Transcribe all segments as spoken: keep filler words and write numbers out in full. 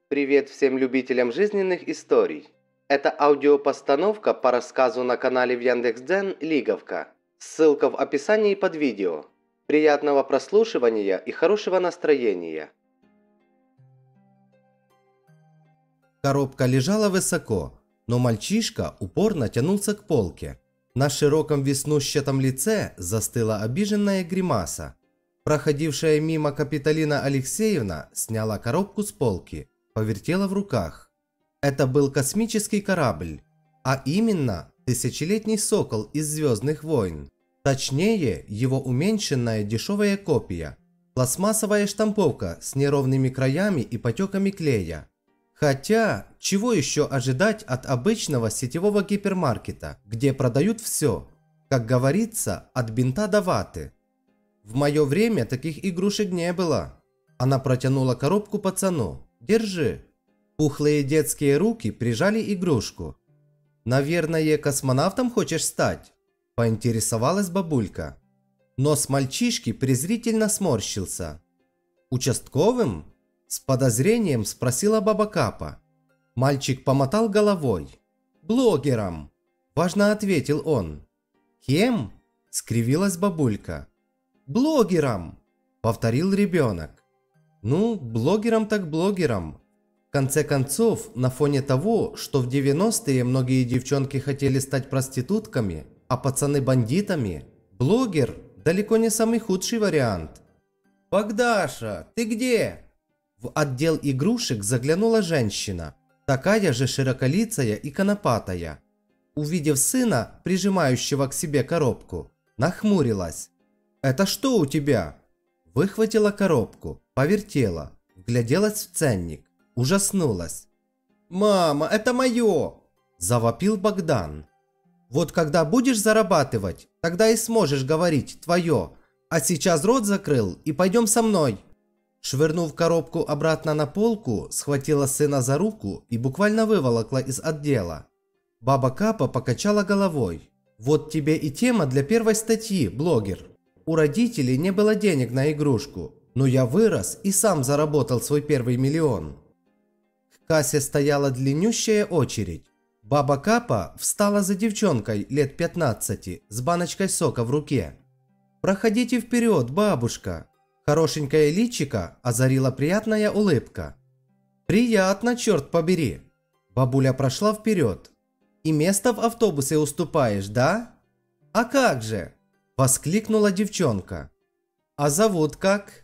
Привет всем любителям жизненных историй. Это аудиопостановка по рассказу на канале в Яндекс.Дзен «Лиговка». Ссылка в описании под видео. Приятного прослушивания и хорошего настроения. Коробка лежала высоко, но мальчишка упорно тянулся к полке. На широком веснущатом лице застыла обиженная гримаса. Проходившая мимо Капитолина Алексеевна сняла коробку с полки, повертела в руках. Это был космический корабль, а именно тысячелетний сокол из «Звездных войн». Точнее, его уменьшенная дешевая копия, пластмассовая штамповка с неровными краями и потеками клея. Хотя, чего еще ожидать от обычного сетевого гипермаркета, где продают все, как говорится, от бинта до ваты. В мое время таких игрушек не было. Она протянула коробку пацану. «Держи». Пухлые детские руки прижали игрушку. «Наверное, космонавтом хочешь стать?» – поинтересовалась бабулька. Нос мальчишки презрительно сморщился. «Участковым?» – с подозрением спросила баба Капа. Мальчик помотал головой. «Блогером», – важно ответил он. «Кем?» – скривилась бабулька. «Блогером!» – повторил ребенок. Ну, блогером так блогером. В конце концов, на фоне того, что в девяностые многие девчонки хотели стать проститутками, а пацаны бандитами, блогер далеко не самый худший вариант. «Богдаша, ты где?» В отдел игрушек заглянула женщина, такая же широколицая и конопатая. Увидев сына, прижимающего к себе коробку, нахмурилась. «Это что у тебя?» Выхватила коробку, повертела, вгляделась в ценник, ужаснулась. «Мама, это мое!» – завопил Богдан. «Вот когда будешь зарабатывать, тогда и сможешь говорить «твое», а сейчас рот закрыл и пойдем со мной». Швырнув коробку обратно на полку, схватила сына за руку и буквально выволокла из отдела. Баба Капа покачала головой. «Вот тебе и тема для первой статьи, блогер. У родителей не было денег на игрушку, но я вырос и сам заработал свой первый миллион». К кассе стояла длиннющая очередь. Баба Капа встала за девчонкой лет пятнадцати с баночкой сока в руке. «Проходите вперед, бабушка». Хорошенькое личико озарила приятная улыбка. «Приятно, черт побери». Бабуля прошла вперед. «И место в автобусе уступаешь, да?» «А как же?» – воскликнула девчонка. «А зовут как?»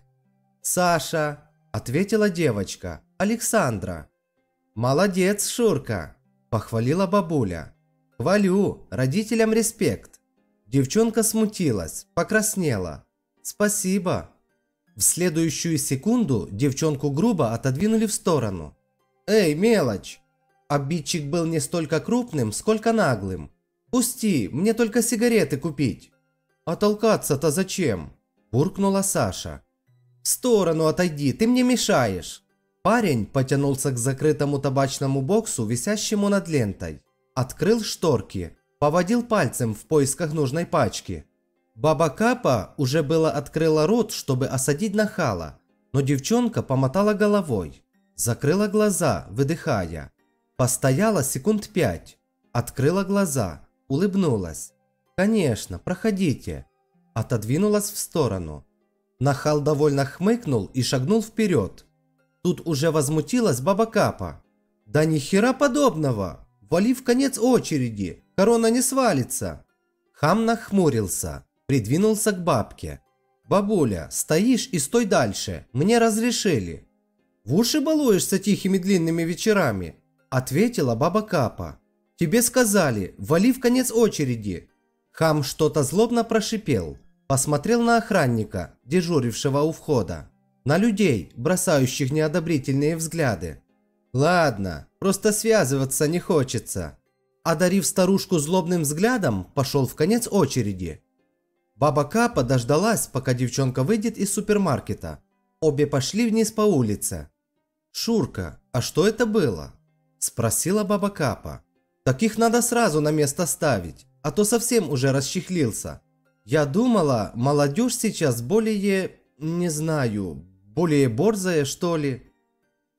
«Саша», – ответила девочка. «Александра». «Молодец, Шурка», – похвалила бабуля. «Хвалю, родителям респект». Девчонка смутилась, покраснела. «Спасибо». В следующую секунду девчонку грубо отодвинули в сторону. «Эй, мелочь!» Обидчик был не столько крупным, сколько наглым. «Пусти, мне только сигареты купить». «А толкаться-то зачем?» – буркнула Саша. «В сторону отойди, ты мне мешаешь». Парень потянулся к закрытому табачному боксу, висящему над лентой. Открыл шторки, поводил пальцем в поисках нужной пачки. Баба Капа уже было открыла рот, чтобы осадить нахала, но девчонка помотала головой. Закрыла глаза, выдыхая. Постояла секунд пять. Открыла глаза, улыбнулась. «Конечно, проходите». Отодвинулась в сторону. Нахал довольно хмыкнул и шагнул вперед. Тут уже возмутилась баба Капа. «Да ни хера подобного! Вали в конец очереди, корона не свалится!» Хам нахмурился, придвинулся к бабке. «Бабуля, стоишь и стой дальше, мне разрешили». «В уши балуешься тихими длинными вечерами», ответила баба Капа. «Тебе сказали, вали в конец очереди». Хам что-то злобно прошипел, посмотрел на охранника, дежурившего у входа, на людей, бросающих неодобрительные взгляды. «Ладно, просто связываться не хочется». Одарив старушку злобным взглядом, пошел в конец очереди. Баба Капа дождалась, пока девчонка выйдет из супермаркета. Обе пошли вниз по улице. «Шурка, а что это было?» – спросила баба Капа. «Таких надо сразу на место ставить, а то совсем уже расчехлился. Я думала, молодежь сейчас более, не знаю, более борзая, что ли».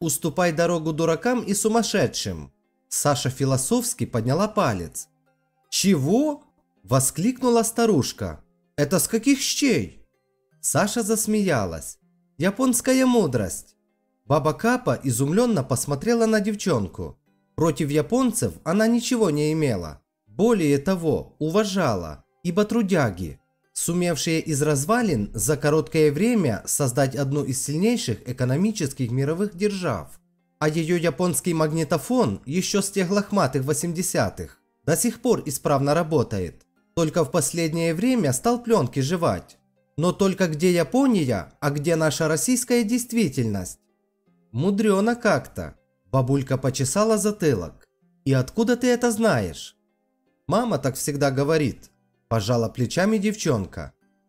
Уступай дорогу дуракам и сумасшедшим. Саша философски подняла палец. Чего? Воскликнула старушка. Это с каких щей? Саша засмеялась. Японская мудрость. Баба Капа изумленно посмотрела на девчонку. Против японцев она ничего не имела. Более того, уважала, ибо трудяги, сумевшие из развалин за короткое время создать одну из сильнейших экономических мировых держав. А ее японский магнитофон еще с тех лохматых восьмидесятых до сих пор исправно работает. Только в последнее время стал пленки жевать. Но только где Япония, а где наша российская действительность? Мудрено как-то. Бабулька почесала затылок. И откуда ты это знаешь? Мама так всегда говорит. Пожала плечами девчонка.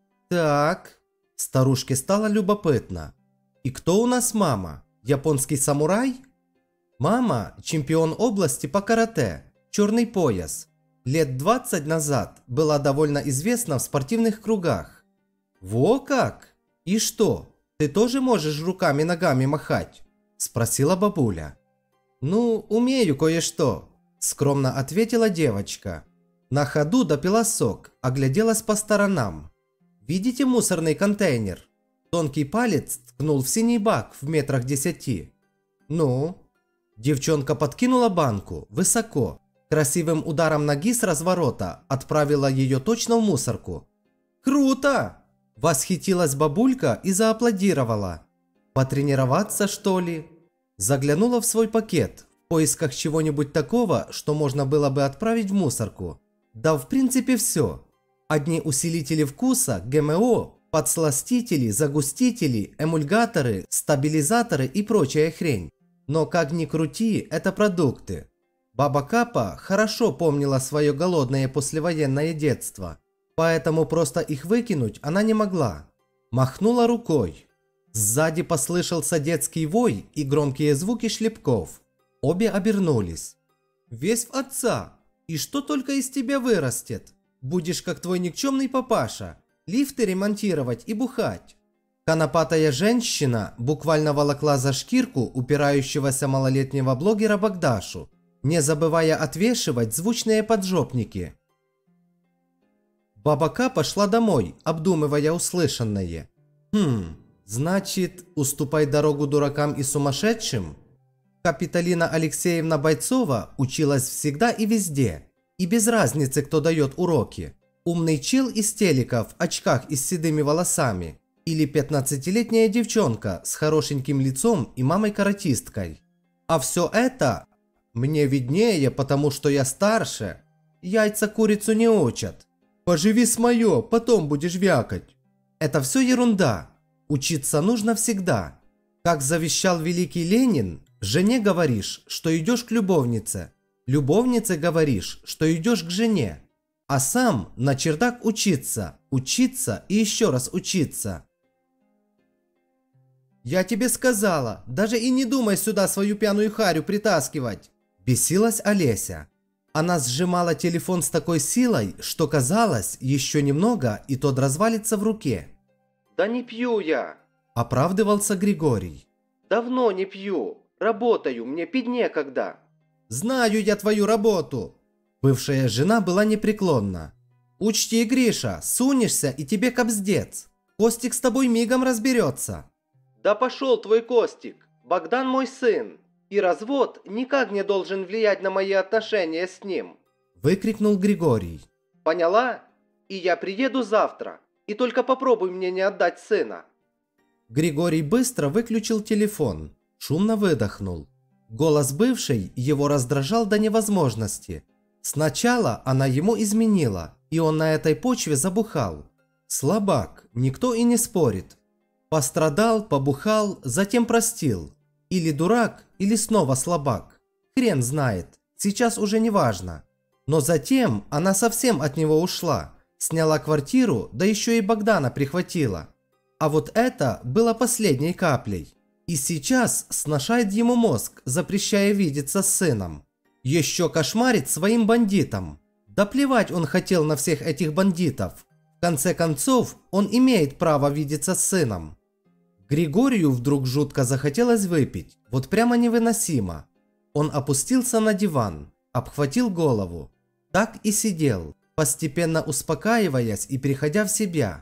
Так. Старушке стало любопытно. И кто у нас мама? Японский самурай? Мама – чемпион области по карате, черный пояс. Лет двадцать назад была довольно известна в спортивных кругах. Во как? И что, ты тоже можешь руками-ногами махать? Спросила бабуля. Ну, умею кое-что, скромно ответила девочка. На ходу допила сок, огляделась по сторонам. Видите мусорный контейнер? Тонкий палец ткнул в синий бак в метрах десяти. Ну? Девчонка подкинула банку высоко, красивым ударом ноги с разворота отправила ее точно в мусорку. Круто! Восхитилась бабулька и зааплодировала. Потренироваться, что ли? Заглянула в свой пакет в поисках чего-нибудь такого, что можно было бы отправить в мусорку. Да в принципе все. Одни усилители вкуса, ГМО, подсластители, загустители, эмульгаторы, стабилизаторы и прочая хрень. Но как ни крути, это продукты. Баба Капа хорошо помнила свое голодное послевоенное детство, поэтому просто их выкинуть она не могла. Махнула рукой. Сзади послышался детский вой и громкие звуки шлепков. Обе обернулись. Весь в отца. И что только из тебя вырастет? Будешь как твой никчемный папаша. Лифты ремонтировать и бухать. Конопатая женщина буквально волокла за шкирку упирающегося малолетнего блогера Богдашу, не забывая отвешивать звучные поджопники. Баба Капа шла домой, обдумывая услышанное. Хм, значит, уступай дорогу дуракам и сумасшедшим? Капиталина Алексеевна Бойцова училась всегда и везде, и без разницы, кто дает уроки. Умный чел из телека в очках и с седыми волосами, или пятнадцатилетняя девчонка с хорошеньким лицом и мамой-каратисткой. А все это мне виднее, потому что я старше. Яйца курицу не учат. Поживи с моё, потом будешь вякать. Это все ерунда. Учиться нужно всегда. Как завещал великий Ленин, жене говоришь, что идешь к любовнице. Любовнице говоришь, что идешь к жене. А сам на чердак учиться, учиться и еще раз учиться. Я тебе сказала, даже и не думай сюда свою пьяную харю притаскивать. Бесилась Олеся. Она сжимала телефон с такой силой, что казалось, еще немного и тот развалится в руке. Да не пью я. Оправдывался Григорий. Давно не пью. Работаю, мне пить некогда. Знаю я твою работу. Бывшая жена была непреклонна. Учти, Гриша, сунешься и тебе кобздец. Костик с тобой мигом разберется. Да пошел твой Костик. Богдан мой сын. И развод никак не должен влиять на мои отношения с ним. Выкрикнул Григорий. Поняла? И я приеду завтра. И только попробуй мне не отдать сына. Григорий быстро выключил телефон. Шумно выдохнул. Голос бывшей его раздражал до невозможности. Сначала она ему изменила, и он на этой почве забухал. Слабак, никто и не спорит. Пострадал, побухал, затем простил. Или дурак, или снова слабак. Хрен знает, сейчас уже не важно. Но затем она совсем от него ушла. Сняла квартиру, да еще и Богдана прихватила. А вот это было последней каплей. И сейчас сношает ему мозг, запрещая видеться с сыном. Еще кошмарит своим бандитам. Да плевать он хотел на всех этих бандитов. В конце концов, он имеет право видеться с сыном. Григорию вдруг жутко захотелось выпить, вот прямо невыносимо. Он опустился на диван, обхватил голову. Так и сидел, постепенно успокаиваясь и приходя в себя.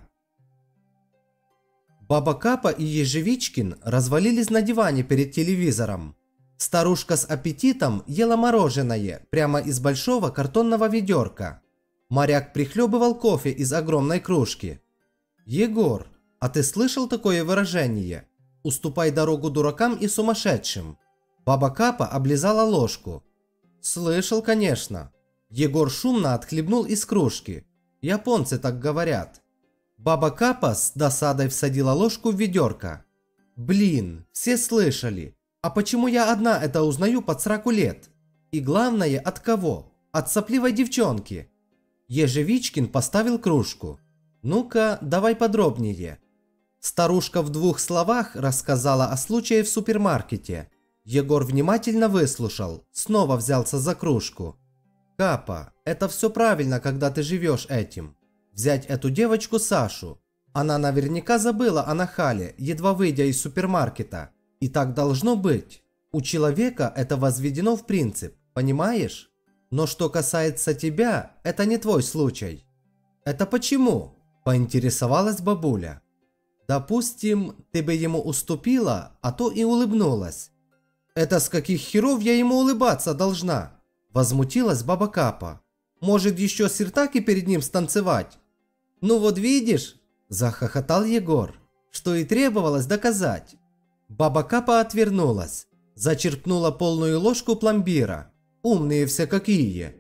Баба Капа и Ежевичкин развалились на диване перед телевизором. Старушка с аппетитом ела мороженое прямо из большого картонного ведерка. Моряк прихлебывал кофе из огромной кружки. «Егор, а ты слышал такое выражение? Уступай дорогу дуракам и сумасшедшим». Баба Капа облизала ложку. «Слышал, конечно». Егор шумно отхлебнул из кружки. «Японцы так говорят». Баба Капа с досадой всадила ложку в ведерко. «Блин, все слышали. А почему я одна это узнаю под сраку лет? И главное, от кого? От сопливой девчонки». Ежевичкин поставил кружку. «Ну-ка, давай подробнее». Старушка в двух словах рассказала о случае в супермаркете. Егор внимательно выслушал, снова взялся за кружку. «Капа, это все правильно, когда ты живешь этим. Взять эту девочку Сашу. Она наверняка забыла о нахале, едва выйдя из супермаркета. И так должно быть. У человека это возведено в принцип, понимаешь? Но что касается тебя, это не твой случай». «Это почему?» – поинтересовалась бабуля. «Допустим, ты бы ему уступила, а то и улыбнулась». «Это с каких херов я ему улыбаться должна?» – возмутилась баба Капа. «Может, еще сиртаки перед ним станцевать?» «Ну вот видишь», – захохотал Егор, – «что и требовалось доказать». Баба Капа отвернулась, зачерпнула полную ложку пломбира. Умные все какие.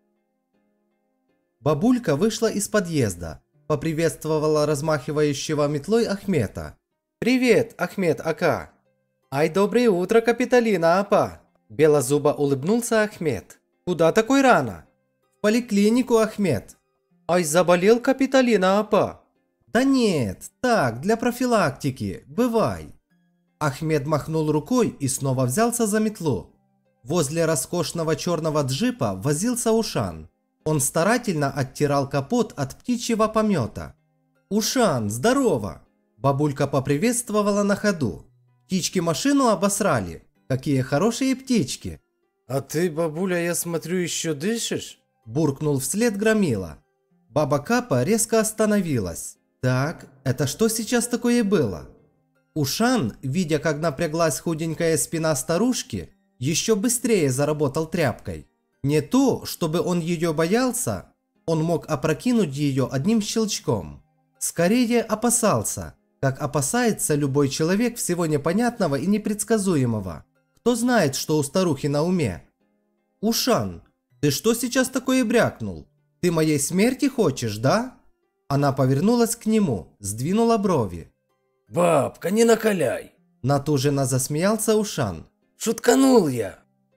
Бабулька вышла из подъезда, поприветствовала размахивающего метлой Ахмета. «Привет, Ахмет Ака!» «Ай, доброе утро, Капитолина Апа!» Белозубо улыбнулся Ахмет. «Куда такой рано?» «В поликлинику, Ахмет!» «Ай, заболел Капитолина Апа!» «Да нет, так, для профилактики, бывай!» Ахмед махнул рукой и снова взялся за метлу. Возле роскошного черного джипа возился Ушан. Он старательно оттирал капот от птичьего помета. «Ушан, здорово!» Бабулька поприветствовала на ходу. «Птички машину обосрали. Какие хорошие птички!» «А ты, бабуля, я смотрю, еще дышишь?» Буркнул вслед Громила. Баба Капа резко остановилась. «Так, это что сейчас такое было?» Ушан, видя, как напряглась худенькая спина старушки, еще быстрее заработал тряпкой. Не то, чтобы он ее боялся, он мог опрокинуть ее одним щелчком. Скорее опасался, как опасается любой человек всего непонятного и непредсказуемого. Кто знает, что у старухи на уме? «Ушан, ты что сейчас такое брякнул? Ты моей смерти хочешь, да?» Она повернулась к нему, сдвинула брови. «Бабка, не накаляй!» Натуженно засмеялся Ушан. «Шутканул я!»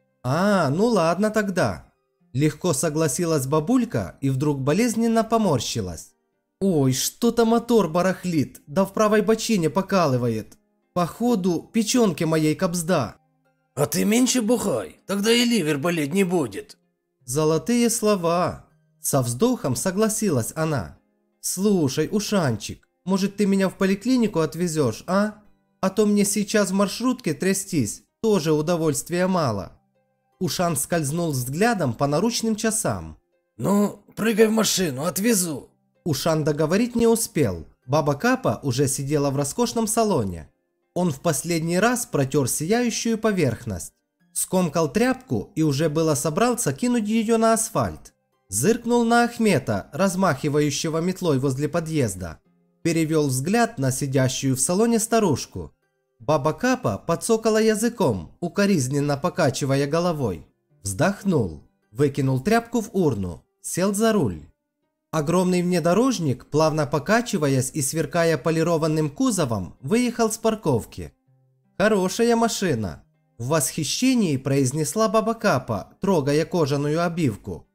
«А, ну ладно тогда». Легко согласилась бабулька и вдруг болезненно поморщилась. «Ой, что-то мотор барахлит, да в правой бочине покалывает. Походу, печенки моей кобзда». «А ты меньше бухай, тогда и ливер болеть не будет». Золотые слова. Со вздохом согласилась она. «Слушай, Ушанчик, может, ты меня в поликлинику отвезешь, а? А то мне сейчас в маршрутке трястись, тоже удовольствия мало». Ушан скользнул взглядом по наручным часам. «Ну, прыгай в машину, отвезу». Ушан договорить не успел. Баба Капа уже сидела в роскошном салоне. Он в последний раз протер сияющую поверхность. Скомкал тряпку и уже было собрался кинуть ее на асфальт. Зыркнул на Ахмета, размахивающего метлой возле подъезда. Перевел взгляд на сидящую в салоне старушку. Баба Капа подсокала языком, укоризненно покачивая головой. Вздохнул, выкинул тряпку в урну, сел за руль. Огромный внедорожник, плавно покачиваясь и сверкая полированным кузовом, выехал с парковки. «Хорошая машина!» – в восхищении произнесла баба Капа, трогая кожаную обивку.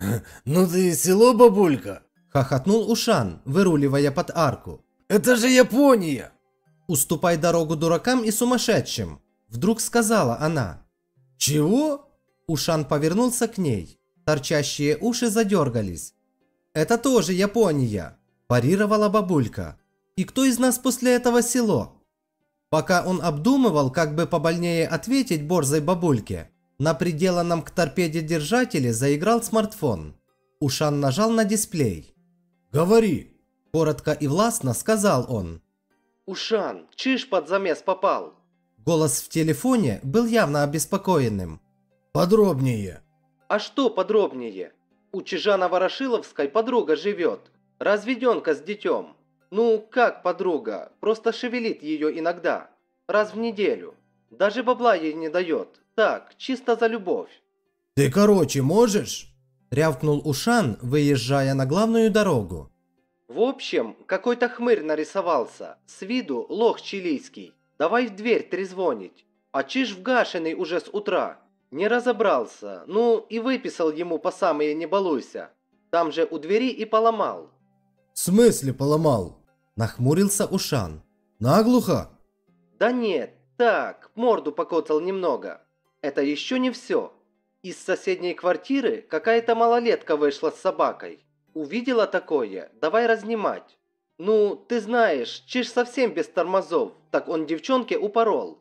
«Ну ты и село, бабулька!» – хохотнул Ушан, выруливая под арку. «Это же Япония!» «Уступай дорогу дуракам и сумасшедшим!» – вдруг сказала она. «Чего?» Ушан повернулся к ней. Торчащие уши задергались. «Это тоже Япония!» – парировала бабулька. «И кто из нас после этого село?» Пока он обдумывал, как бы побольнее ответить борзой бабульке, на приделанном к торпеде держателе заиграл смартфон. Ушан нажал на дисплей. «Говори!» – коротко и властно сказал он. «Ушан, чиж под замес попал!» Голос в телефоне был явно обеспокоенным. «Подробнее!» «А что подробнее? У чижа на Ворошиловской подруга живет. Разведенка с детем. Ну, как подруга, просто шевелит ее иногда. Раз в неделю. Даже бабла ей не дает. Так, чисто за любовь». «Ты короче можешь?» – рявкнул Ушан, выезжая на главную дорогу. «В общем, какой-то хмырь нарисовался. С виду лох чилийский. Давай в дверь трезвонить. А чиж вгашенный уже с утра. Не разобрался. Ну, и выписал ему по самые не балуйся. Там же у двери и поломал». «В смысле поломал?» – нахмурился Ушан. «Наглухо?» «Да нет, так, морду покоцал немного. Это еще не все. Из соседней квартиры какая-то малолетка вышла с собакой. Увидела такое, давай разнимать. Ну, ты знаешь, чиж совсем без тормозов, так он девчонке упорол».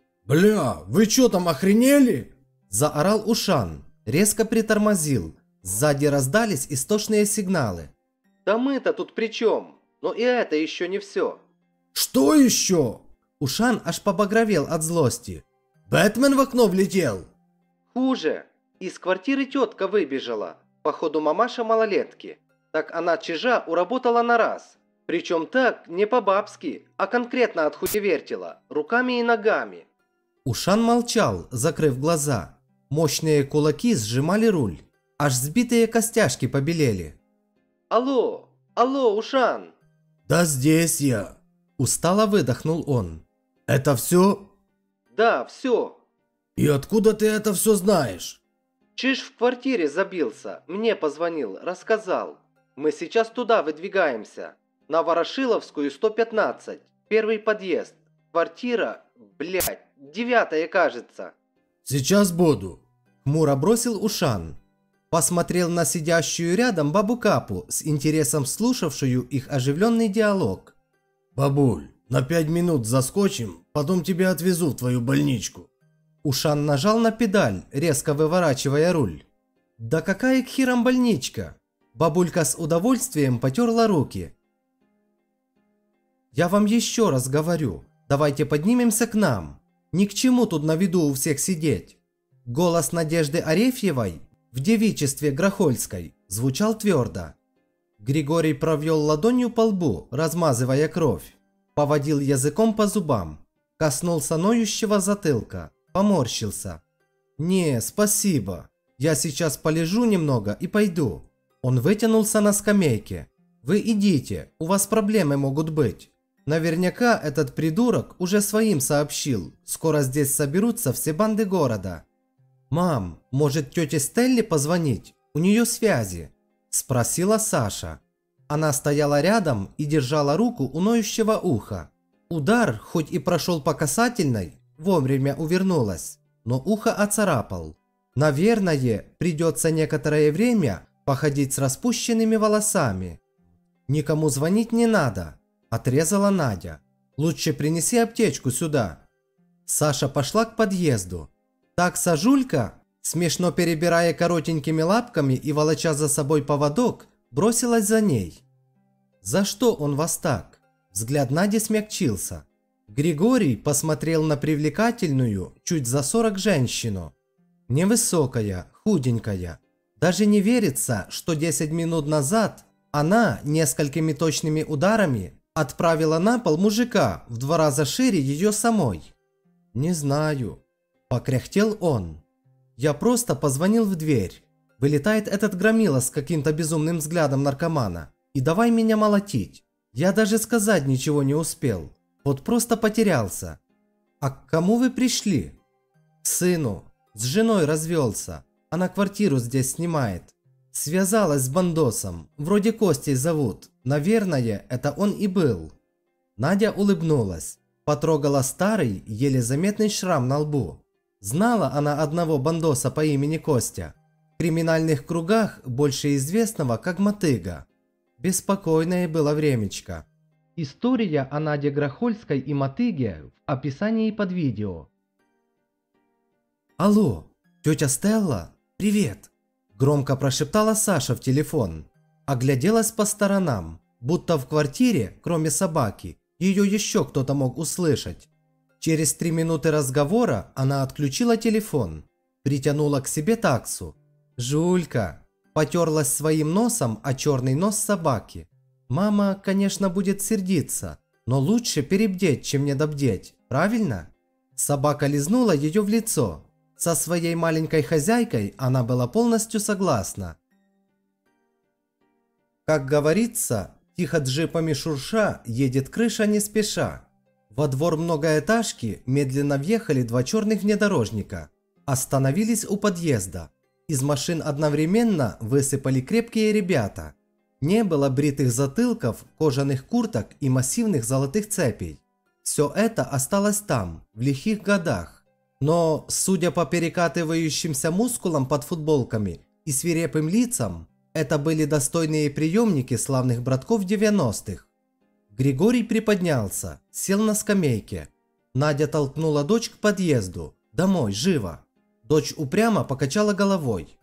«Бля, вы что там охренели?» – заорал Ушан, резко притормозил. Сзади раздались истошные сигналы. «Да мы-то тут при чем? Но и это еще не все». «Что еще?» Ушан аж побагровел от злости. «Бэтмен в окно влетел?» «Хуже. Из квартиры тетка выбежала. Походу мамаша малолетки. Так она чижа уработала на раз. Причем так, не по-бабски, а конкретно отхуевертила. Руками и ногами». Ушан молчал, закрыв глаза. Мощные кулаки сжимали руль. Аж сбитые костяшки побелели. «Алло! Алло, Ушан!» «Да здесь я!» Устало выдохнул он. «Это все?» «Да, все. «И откуда ты это все знаешь?» Чиж в квартире забился, мне позвонил, рассказал. Мы сейчас туда выдвигаемся. На Ворошиловскую сто пятнадцать, первый подъезд. Квартира, блядь, девятая, кажется». «Сейчас буду», – хмуро бросил Ушан. Посмотрел на сидящую рядом бабу Капу, с интересом слушавшую их оживленный диалог. «Бабуль, на пять минут заскочим, потом тебя отвезу в твою больничку». Ушан нажал на педаль, резко выворачивая руль. «Да какая к херам больничка?» Бабулька с удовольствием потерла руки. «Я вам еще раз говорю, давайте поднимемся к нам. Ни к чему тут на виду у всех сидеть». Голос Надежды Арефьевой в девичестве Грохольской звучал твердо. Григорий провел ладонью по лбу, размазывая кровь. Поводил языком по зубам. Коснулся ноющего затылка. Поморщился. «Не, спасибо. Я сейчас полежу немного и пойду». Он вытянулся на скамейке. «Вы идите, у вас проблемы могут быть. Наверняка этот придурок уже своим сообщил. Скоро здесь соберутся все банды города». «Мам, может тете Стелле позвонить? У нее связи?» – спросила Саша. Она стояла рядом и держала руку у ноющего уха. Удар, хоть и прошел по касательной, вовремя увернулась, но ухо оцарапал. Наверное, придется некоторое время походить с распущенными волосами. «Никому звонить не надо», – отрезала Надя. «Лучше принеси аптечку сюда». Саша пошла к подъезду. Так Сажулька, смешно перебирая коротенькими лапками и волоча за собой поводок, бросилась за ней. «За что он вас так?» Взгляд Нади смягчился. Григорий посмотрел на привлекательную, чуть за сорок женщину. Невысокая, худенькая. Даже не верится, что десять минут назад она несколькими точными ударами отправила на пол мужика в два раза шире ее самой. «Не знаю», – покряхтел он. «Я просто позвонил в дверь. Вылетает этот громила с каким-то безумным взглядом наркомана. И давай меня молотить. Я даже сказать ничего не успел. Вот просто потерялся». «А к кому вы пришли?» «К сыну. С женой развелся. Она квартиру здесь снимает. Связалась с бандосом. Вроде Костей зовут. Наверное, это он и был». Надя улыбнулась. Потрогала старый, еле заметный шрам на лбу. Знала она одного бандоса по имени Костя. В криминальных кругах больше известного как Мотыга. Беспокойное было времечко. История о Наде Грохольской и мотыге в описании под видео. «Алло, тетя Стелла, привет!» Громко прошептала Саша в телефон. Огляделась по сторонам, будто в квартире, кроме собаки, ее еще кто-то мог услышать. Через три минуты разговора она отключила телефон, притянула к себе таксу. Жулька потерлась своим носом о черный нос собаки. Мама, конечно, будет сердиться, но лучше перебдеть, чем недобдеть, правильно? Собака лизнула ее в лицо. Со своей маленькой хозяйкой она была полностью согласна. Как говорится, тихо джипами шурша едет крыша не спеша. Во двор многоэтажки медленно въехали два черных внедорожника. Остановились у подъезда. Из машин одновременно высыпали крепкие ребята. Не было бритых затылков, кожаных курток и массивных золотых цепей. Все это осталось там, в лихих годах. Но, судя по перекатывающимся мускулам под футболками и свирепым лицам, это были достойные приемники славных братков девяностых. Григорий приподнялся, сел на скамейке. Надя толкнула дочь к подъезду. «Домой, живо!» Дочь упрямо покачала головой.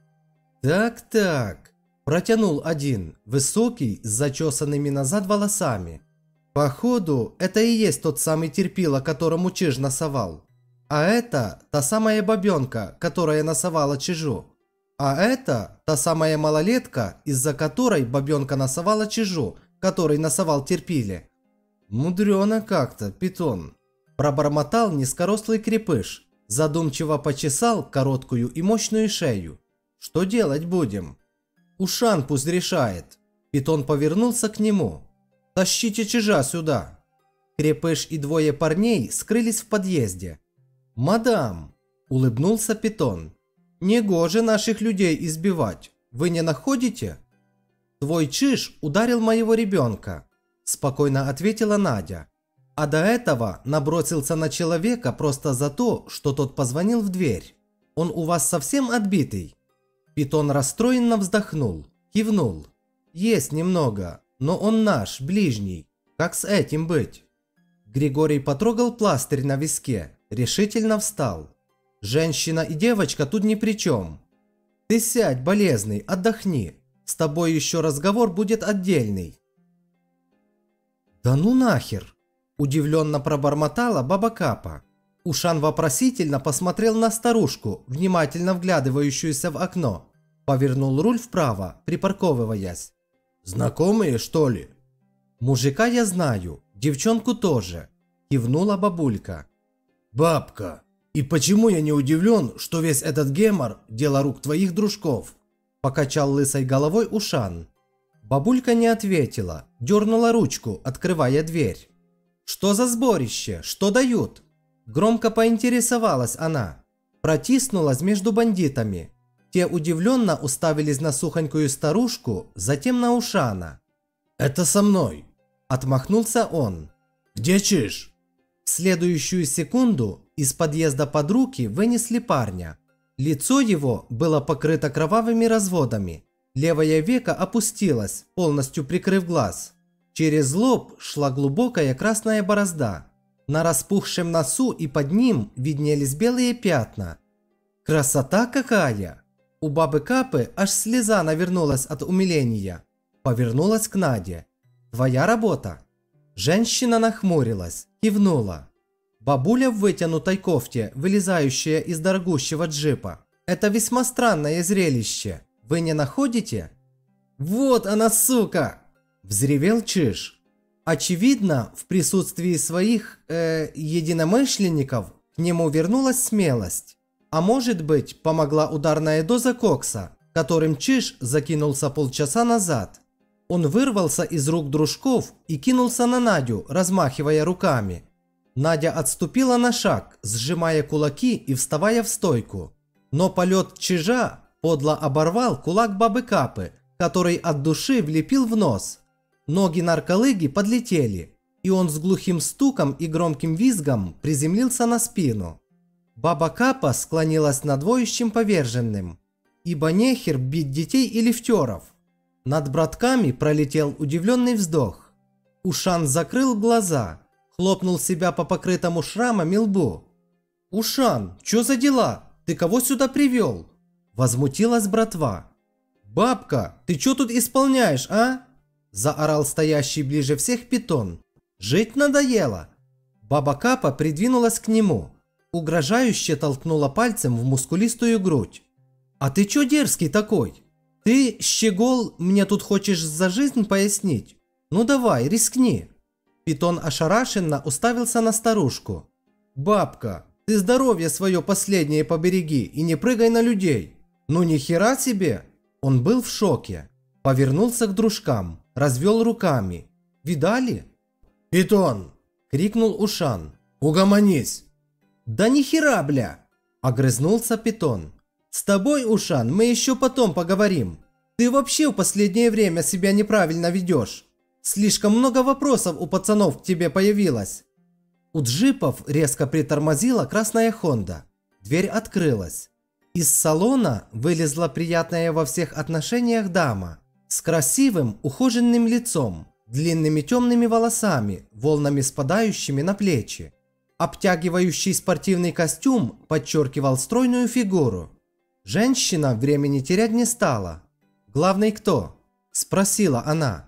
«Так-так», – протянул один, высокий, с зачесанными назад волосами. «Походу, это и есть тот самый терпила, которому чиж насовал. А это та самая бабенка, которая насовала чижу. А это та самая малолетка, из-за которой бабенка насовала чижу, который насовал терпиле». «Мудрено как-то, питон», – пробормотал низкорослый крепыш, задумчиво почесал короткую и мощную шею. «Что делать будем?» «Ушан пусть решает». Питон повернулся к нему. «Тащите чижа сюда». Крепыш и двое парней скрылись в подъезде. «Мадам», – улыбнулся Питон, – «негоже наших людей избивать. Вы не находите?» «Твой чиж ударил моего ребенка», – спокойно ответила Надя. «А до этого набросился на человека просто за то, что тот позвонил в дверь. Он у вас совсем отбитый?» Питон расстроенно вздохнул, кивнул. «Есть немного, но он наш, ближний. Как с этим быть?» Григорий потрогал пластырь на виске, решительно встал. «Женщина и девочка тут ни при чем. Ты сядь, болезный, отдохни. С тобой еще разговор будет отдельный». «Да ну нахер!» – удивленно пробормотала баба Капа. Ушан вопросительно посмотрел на старушку, внимательно вглядывающуюся в окно. Повернул руль вправо, припарковываясь. «Знакомые, что ли?» «Мужика я знаю, девчонку тоже», – кивнула бабулька. «Бабка, и почему я не удивлен, что весь этот гемор – дело рук твоих дружков?» – покачал лысой головой Ушан. Бабулька не ответила, дернула ручку, открывая дверь. «Что за сборище? Что дают?» Громко поинтересовалась она. Протиснулась между бандитами. Те удивленно уставились на сухонькую старушку, затем на Ушана. «Это со мной», – отмахнулся он. «Где чиж?» В следующую секунду из подъезда под руки вынесли парня. Лицо его было покрыто кровавыми разводами. Левое веко опустилось, полностью прикрыв глаз. Через лоб шла глубокая красная борозда. На распухшем носу и под ним виднелись белые пятна. «Красота какая!» У бабы Капы аж слеза навернулась от умиления. Повернулась к Наде. «Твоя работа?» Женщина нахмурилась, кивнула. Бабуля в вытянутой кофте, вылезающая из дорогущего джипа. «Это весьма странное зрелище. Вы не находите?» «Вот она, сука!» – взревел чиж. Очевидно, в присутствии своих э, единомышленников к нему вернулась смелость. А может быть, помогла ударная доза кокса, которым чиж закинулся полчаса назад. Он вырвался из рук дружков и кинулся на Надю, размахивая руками. Надя отступила на шаг, сжимая кулаки и вставая в стойку. Но полет чижа подло оборвал кулак бабы Капы, который от души влепил в нос. Ноги нарколыги подлетели, и он с глухим стуком и громким визгом приземлился на спину. Баба Капа склонилась над воющим поверженным, ибо нехер бить детей и лифтеров. Над братками пролетел удивленный вздох. Ушан закрыл глаза, хлопнул себя по покрытому шрамами лбу. «Ушан, что за дела? Ты кого сюда привел?» Возмутилась братва. «Бабка, ты что тут исполняешь, а?» Заорал стоящий ближе всех питон. «Жить надоело!» Баба Капа придвинулась к нему, угрожающе толкнула пальцем в мускулистую грудь. «А ты чё дерзкий такой? Ты, щегол, мне тут хочешь за жизнь пояснить? Ну давай, рискни!» Питон ошарашенно уставился на старушку. «Бабка, ты здоровье свое последнее побереги и не прыгай на людей! Ну ни хера себе!» Он был в шоке. Повернулся к дружкам, развел руками. «Видали?» «Питон!» — крикнул Ушан. «Угомонись!» «Да ни хера, бля!» — огрызнулся Питон. «С тобой, Ушан, мы еще потом поговорим. Ты вообще в последнее время себя неправильно ведешь. Слишком много вопросов у пацанов к тебе появилось». У джипов резко притормозила красная Хонда. Дверь открылась. Из салона вылезла приятная во всех отношениях дама с красивым ухоженным лицом, длинными темными волосами, волнами спадающими на плечи. Обтягивающий спортивный костюм подчеркивал стройную фигуру. Женщина времени терять не стала. «Главный кто?» – спросила она.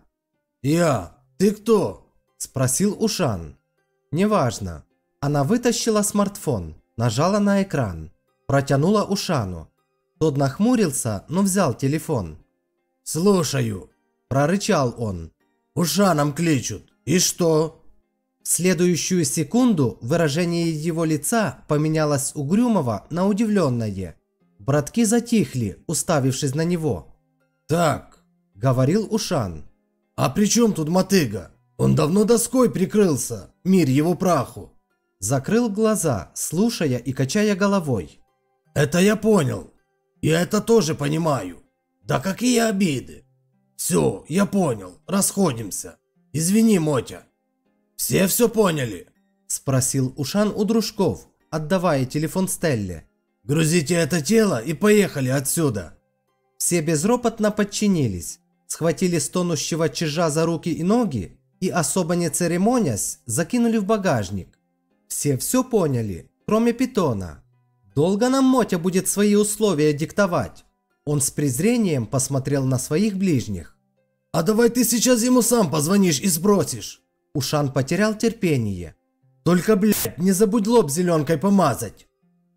«Я. Ты кто?» – спросил Ушан. «Неважно». Она вытащила смартфон, нажала на экран, протянула Ушану. Тот нахмурился, но взял телефон. «Слушаю», – прорычал он. «Ушаном кличут. И что?» В следующую секунду выражение его лица поменялось с угрюмого на удивленное. Братки затихли, уставившись на него. «Так», – говорил Ушан. «А при чем тут мотыга? Он давно доской прикрылся. Мир его праху». Закрыл глаза, слушая и качая головой. «Это я понял. И это тоже понимаю. Да какие обиды. Все, я понял. Расходимся. Извини, Мотя». «Все все поняли?» – спросил Ушан у дружков, отдавая телефон Стелле. «Грузите это тело и поехали отсюда». Все безропотно подчинились, схватили стонущего чижа за руки и ноги и, особо не церемонясь, закинули в багажник. Все все поняли, кроме Питона. Долго нам Мотя будет свои условия диктовать? Он с презрением посмотрел на своих ближних. «А давай ты сейчас ему сам позвонишь и спросишь». Ушан потерял терпение. «Только, блядь, не забудь лоб зеленкой помазать».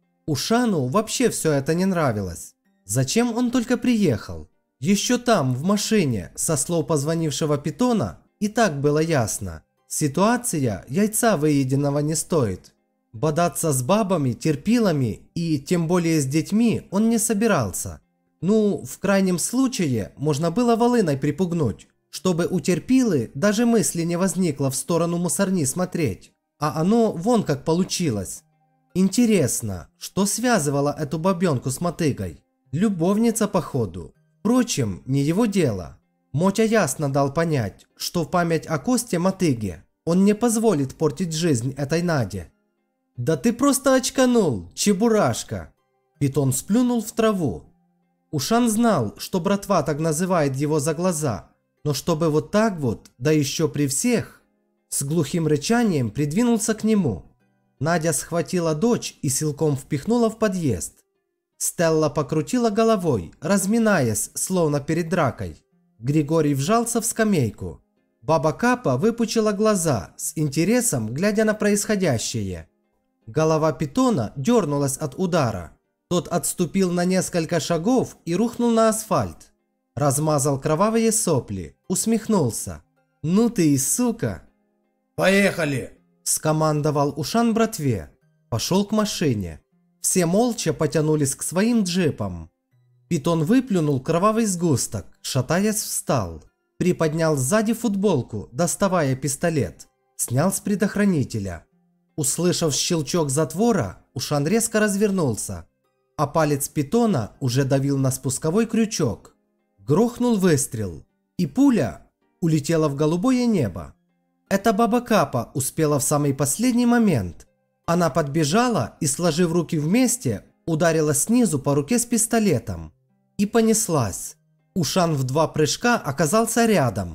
Ушану вообще все это не нравилось. Зачем он только приехал? Еще там, в машине, со слов позвонившего Питона, и так было ясно. Ситуация яйца выеденного не стоит. Бодаться с бабами, терпилами и тем более с детьми он не собирался. Ну, в крайнем случае, можно было волыной припугнуть, чтобы у терпилы даже мысли не возникло в сторону мусорни смотреть. А оно вон как получилось. Интересно, что связывало эту бабенку с мотыгой? Любовница, походу. Впрочем, не его дело. Мотя ясно дал понять, что в память о Косте мотыге он не позволит портить жизнь этой Наде. «Да ты просто очканул, чебурашка!» Питон сплюнул в траву. Ушан знал, что братва так называет его за глаза, но чтобы вот так вот, да еще при всех, с глухим рычанием придвинулся к нему. Надя схватила дочь и силком впихнула в подъезд. Стелла покрутила головой, разминаясь, словно перед дракой. Григорий вжался в скамейку. Баба Капа выпучила глаза, с интересом глядя на происходящее. Голова Питона дернулась от удара. Тот отступил на несколько шагов и рухнул на асфальт. Размазал кровавые сопли, усмехнулся. «Ну ты и сука!» «Поехали!» – скомандовал Ушан братве. Пошел к машине. Все молча потянулись к своим джипам. Питон выплюнул кровавый сгусток, шатаясь встал. Приподнял сзади футболку, доставая пистолет. Снял с предохранителя. Услышав щелчок затвора, Ушан резко развернулся. А палец Питона уже давил на спусковой крючок. Грохнул выстрел. И пуля улетела в голубое небо. Эта баба Капа успела в самый последний момент. Она подбежала и, сложив руки вместе, ударила снизу по руке с пистолетом. И понеслась. Ушан в два прыжка оказался рядом.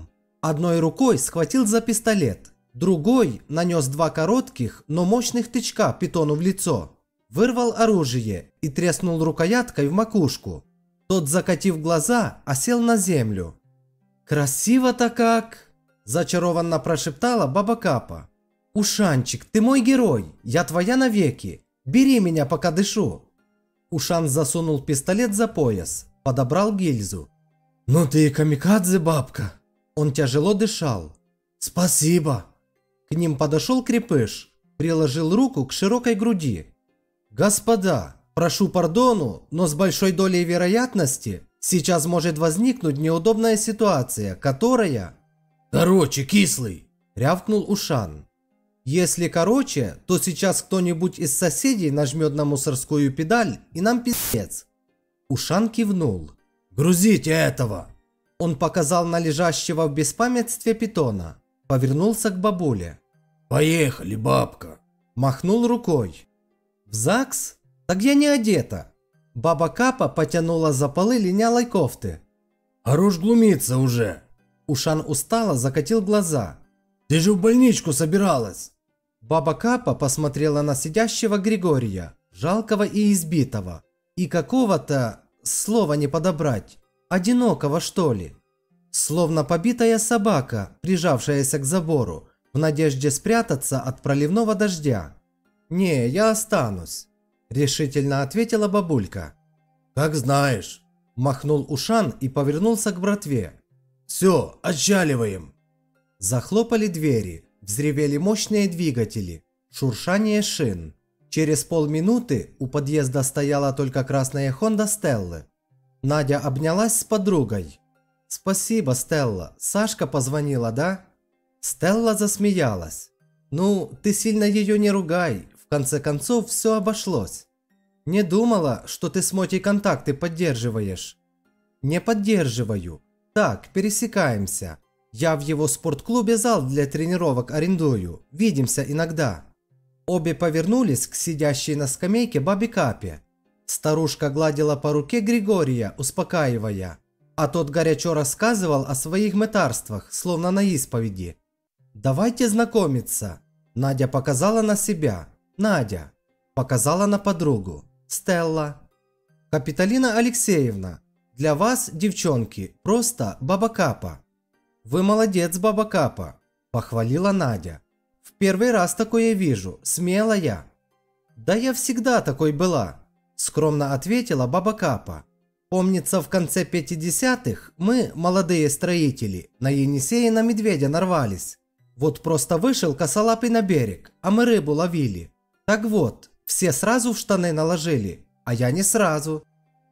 Одной рукой схватил за пистолет, другой нанес два коротких, но мощных тычка питону в лицо. Вырвал оружие и треснул рукояткой в макушку. Тот, закатив глаза, осел на землю. «Красиво-то как!» – зачарованно прошептала баба Капа. «Ушанчик, ты мой герой, я твоя навеки. Бери меня, пока дышу». Ушан засунул пистолет за пояс, подобрал гильзу. «Ну ты и камикадзе, бабка!» Он тяжело дышал. «Спасибо!» К ним подошел крепыш, приложил руку к широкой груди. «Господа, прошу пардону, но с большой долей вероятности сейчас может возникнуть неудобная ситуация, которая...» «Короче, кислый!» – рявкнул Ушан. «Если короче, то сейчас кто-нибудь из соседей нажмет на мусорскую педаль и нам пиздец». Ушан кивнул. «Грузите этого!» Он показал на лежащего в беспамятстве питона, повернулся к бабуле. «Поехали, бабка!» Махнул рукой. «В ЗАГС? Так я не одета». Баба Капа потянула за полы линялой кофты. «Хорош глумиться уже!» Ушан устало закатил глаза. «Ты же в больничку собиралась!» Баба Капа посмотрела на сидящего Григория, жалкого и избитого, и какого-то, слова не подобрать, одинокого что ли. Словно побитая собака, прижавшаяся к забору, в надежде спрятаться от проливного дождя. «Не, я останусь», – решительно ответила бабулька. «Как знаешь», – махнул Ушан и повернулся к братве. «Все, отчаливаем». Захлопали двери, взревели мощные двигатели, шуршание шин. Через полминуты у подъезда стояла только красная Хонда Стеллы. Надя обнялась с подругой. «Спасибо, Стелла. Сашка позвонила, да?» Стелла засмеялась. «Ну, ты сильно ее не ругай. В конце концов, все обошлось. Не думала, что ты с Мотей контакты поддерживаешь». «Не поддерживаю. Так, пересекаемся. Я в его спортклубе зал для тренировок арендую. Видимся иногда». Обе повернулись к сидящей на скамейке бабе Капе. Старушка гладила по руке Григория, успокаивая, а тот горячо рассказывал о своих мытарствах, словно на исповеди. «Давайте знакомиться». Надя показала на себя. Надя. Показала на подругу. Стелла. «Капиталина Алексеевна. Для вас, девчонки, просто баба Капа». «Вы молодец, баба Капа», – похвалила Надя. «В первый раз такое вижу. Смелая». «Да я всегда такой была», – скромно ответила баба Капа. «Помнится, в конце пятидесятых мы, молодые строители, на Енисее на медведя нарвались. Вот просто вышел косолапый на берег, а мы рыбу ловили. Так вот, все сразу в штаны наложили, а я не сразу».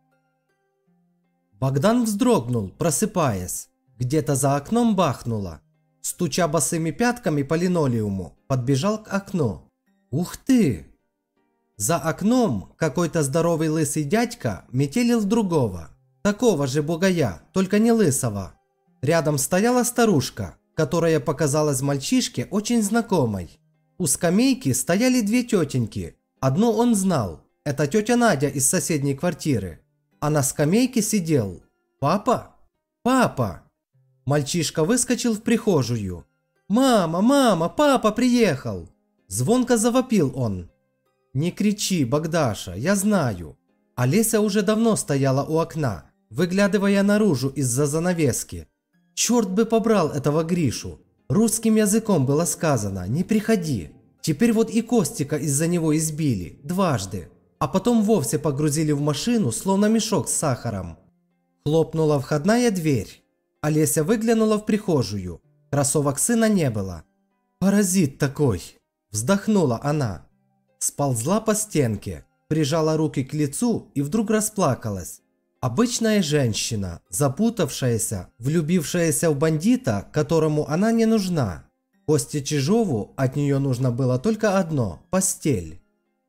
Богдан вздрогнул, просыпаясь. Где-то за окном бахнуло. Стуча босыми пятками по линолеуму, подбежал к окну. «Ух ты!» За окном какой-то здоровый лысый дядька метелил другого, такого же бугая, только не лысого. Рядом стояла старушка, которая показалась мальчишке очень знакомой. У скамейки стояли две тетеньки. Одну он знал, это тетя Надя из соседней квартиры. А на скамейке сидел папа. Папа! Мальчишка выскочил в прихожую. «Мама, мама, папа приехал!» Звонко завопил он. «Не кричи, Богдаша, я знаю». Олеся уже давно стояла у окна, выглядывая наружу из-за занавески. Черт бы побрал этого Гришу. Русским языком было сказано «не приходи». Теперь вот и Костика из-за него избили, дважды. А потом вовсе погрузили в машину, словно мешок с сахаром. Хлопнула входная дверь. Олеся выглянула в прихожую. Кроссовок сына не было. «Паразит такой!» Вздохнула она. Сползла по стенке, прижала руки к лицу и вдруг расплакалась. Обычная женщина, запутавшаяся, влюбившаяся в бандита, которому она не нужна. Косте Чижову от нее нужно было только одно – постель.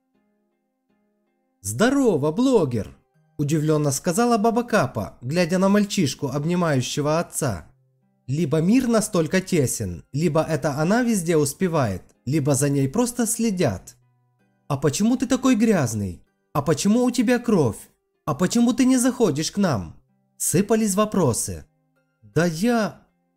«Здорово, блогер!» – удивленно сказала баба Капа, глядя на мальчишку, обнимающего отца. Либо мир настолько тесен, либо это она везде успевает, либо за ней просто следят. «А почему ты такой грязный? А почему у тебя кровь? А почему ты не заходишь к нам?» Сыпались вопросы. «Да я...»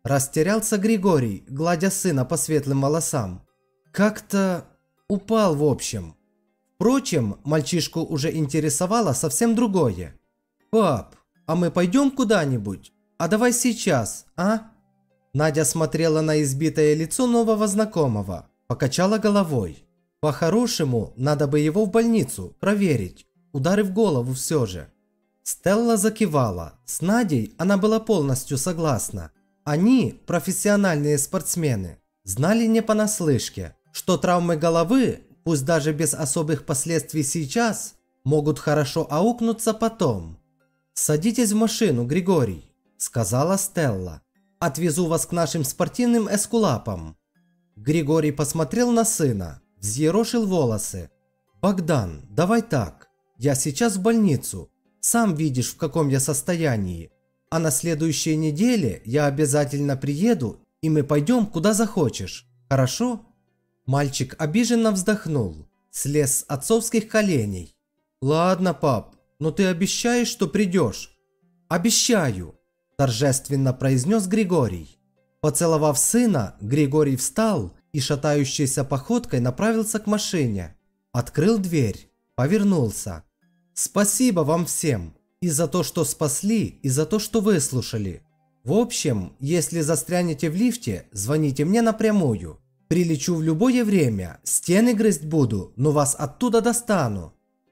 Растерялся Григорий, гладя сына по светлым волосам. Как-то упал в общем. Впрочем, мальчишку уже интересовало совсем другое. «Пап, а мы пойдем куда-нибудь? А давай сейчас, а?» Надя смотрела на избитое лицо нового знакомого, покачала головой. По-хорошему, надо бы его в больницу проверить. Удары в голову все же. Стелла закивала. С Надей она была полностью согласна. Они, профессиональные спортсмены, знали не понаслышке, что травмы головы, пусть даже без особых последствий сейчас, могут хорошо аукнуться потом. «Садитесь в машину, Григорий», – сказала Стелла. «Отвезу вас к нашим спортивным эскулапам». Григорий посмотрел на сына, взъерошил волосы. «Богдан, давай так. Я сейчас в больницу. Сам видишь, в каком я состоянии. А на следующей неделе я обязательно приеду, и мы пойдем куда захочешь. Хорошо?» Мальчик обиженно вздохнул, слез с отцовских коленей. «Ладно, пап, но ты обещаешь, что придешь?» «Обещаю», – торжественно произнес Григорий. Поцеловав сына, Григорий встал и шатающейся походкой направился к машине. Открыл дверь, повернулся. «Спасибо вам всем. И за то, что спасли, и за то, что выслушали. В общем, если застрянете в лифте, звоните мне напрямую. Прилечу в любое время, стены грызть буду, но вас оттуда достану».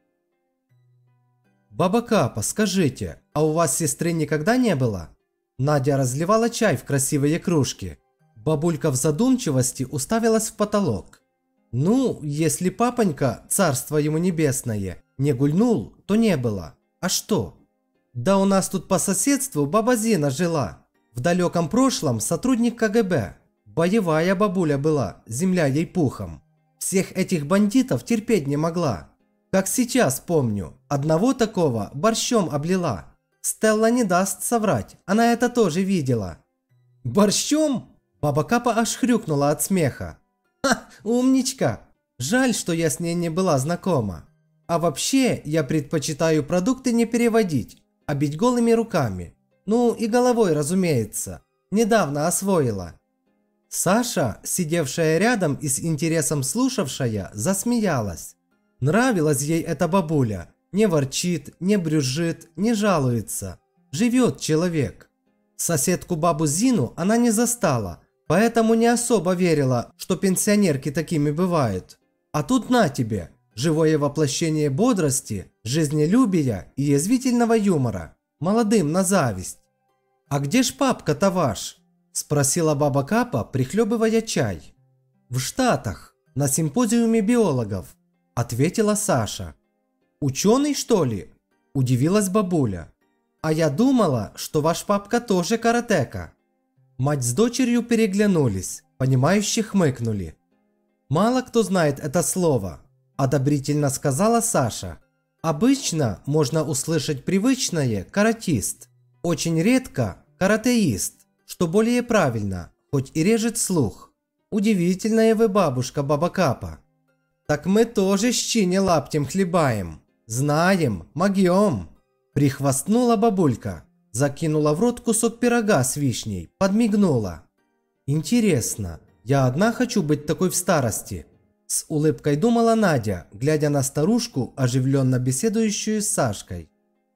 «Баба Капа, скажите, а у вас сестры никогда не было?» Надя разливала чай в красивые кружки. Бабулька в задумчивости уставилась в потолок. «Ну, если папонька, царство ему небесное, не гульнул, то не было. А что?» «Да у нас тут по соседству баба Зина жила. В далеком прошлом сотрудник ка гэ бэ. Боевая бабуля была, земля ей пухом. Всех этих бандитов терпеть не могла. Как сейчас помню, одного такого борщом облила. Стелла не даст соврать, она это тоже видела». «Борщом?» Баба Капа аж хрюкнула от смеха. «Ха, умничка! Жаль, что я с ней не была знакома. А вообще, я предпочитаю продукты не переводить, а бить голыми руками. Ну и головой, разумеется. Недавно освоила». Саша, сидевшая рядом и с интересом слушавшая, засмеялась. Нравилась ей эта бабуля. Не ворчит, не брюзжит, не жалуется. Живет человек. Соседку бабу Зину она не застала, поэтому не особо верила, что пенсионерки такими бывают. А тут на тебе, живое воплощение бодрости, жизнелюбия и язвительного юмора. Молодым на зависть. «А где ж папка-то ваш?» – спросила баба Капа, прихлебывая чай. «В Штатах, на симпозиуме биологов», – ответила Саша. «Ученый, что ли?» – удивилась бабуля. «А я думала, что ваш папка тоже каратека». Мать с дочерью переглянулись, понимающе хмыкнули. «Мало кто знает это слово», – одобрительно сказала Саша. «Обычно можно услышать привычное «каратист». Очень редко «каратеист», что более правильно, хоть и режет слух. Удивительная вы бабушка, баба Капа». «Так мы тоже щине лаптем хлебаем. Знаем, могем», – прихвастнула бабулька. Закинула в рот кусок пирога с вишней, подмигнула. «Интересно, я одна хочу быть такой в старости?» С улыбкой думала Надя, глядя на старушку, оживленно беседующую с Сашкой.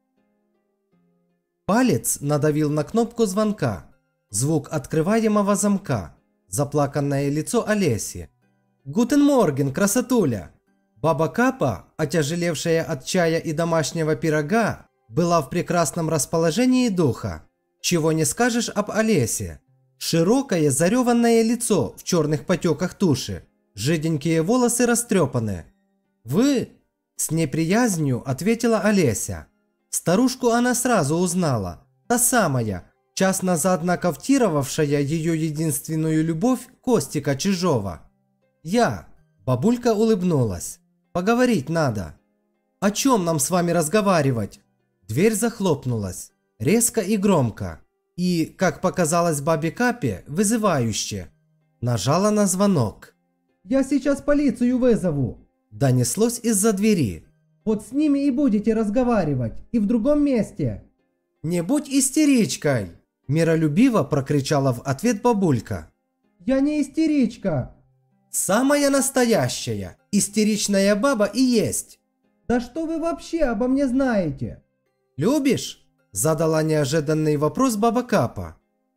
Палец надавил на кнопку звонка. Звук открываемого замка. Заплаканное лицо Олеси. «Гутен морген, красотуля!» Баба Капа, отяжелевшая от чая и домашнего пирога, была в прекрасном расположении духа. Чего не скажешь об Олесе. Широкое зареванное лицо в черных потеках туши. Жиденькие волосы растрепаны. «Вы?» – с неприязнью ответила Олеся. Старушку она сразу узнала. Та самая, час назад нокаутировавшая ее единственную любовь Костика Чижова. «Я». Бабулька улыбнулась. «Поговорить надо». «О чем нам с вами разговаривать?» Дверь захлопнулась. Резко и громко. И, как показалось бабе Капе, вызывающе. Нажала на звонок. «Я сейчас полицию вызову», – донеслось из-за двери. «Вот с ними и будете разговаривать, и в другом месте». «Не будь истеричкой», Миролюбиво прокричала в ответ бабулька. Я не истеричка. Самая настоящая, истеричная баба и есть. Да что вы вообще обо мне знаете? Любишь? Задала неожиданный вопрос баба Капа.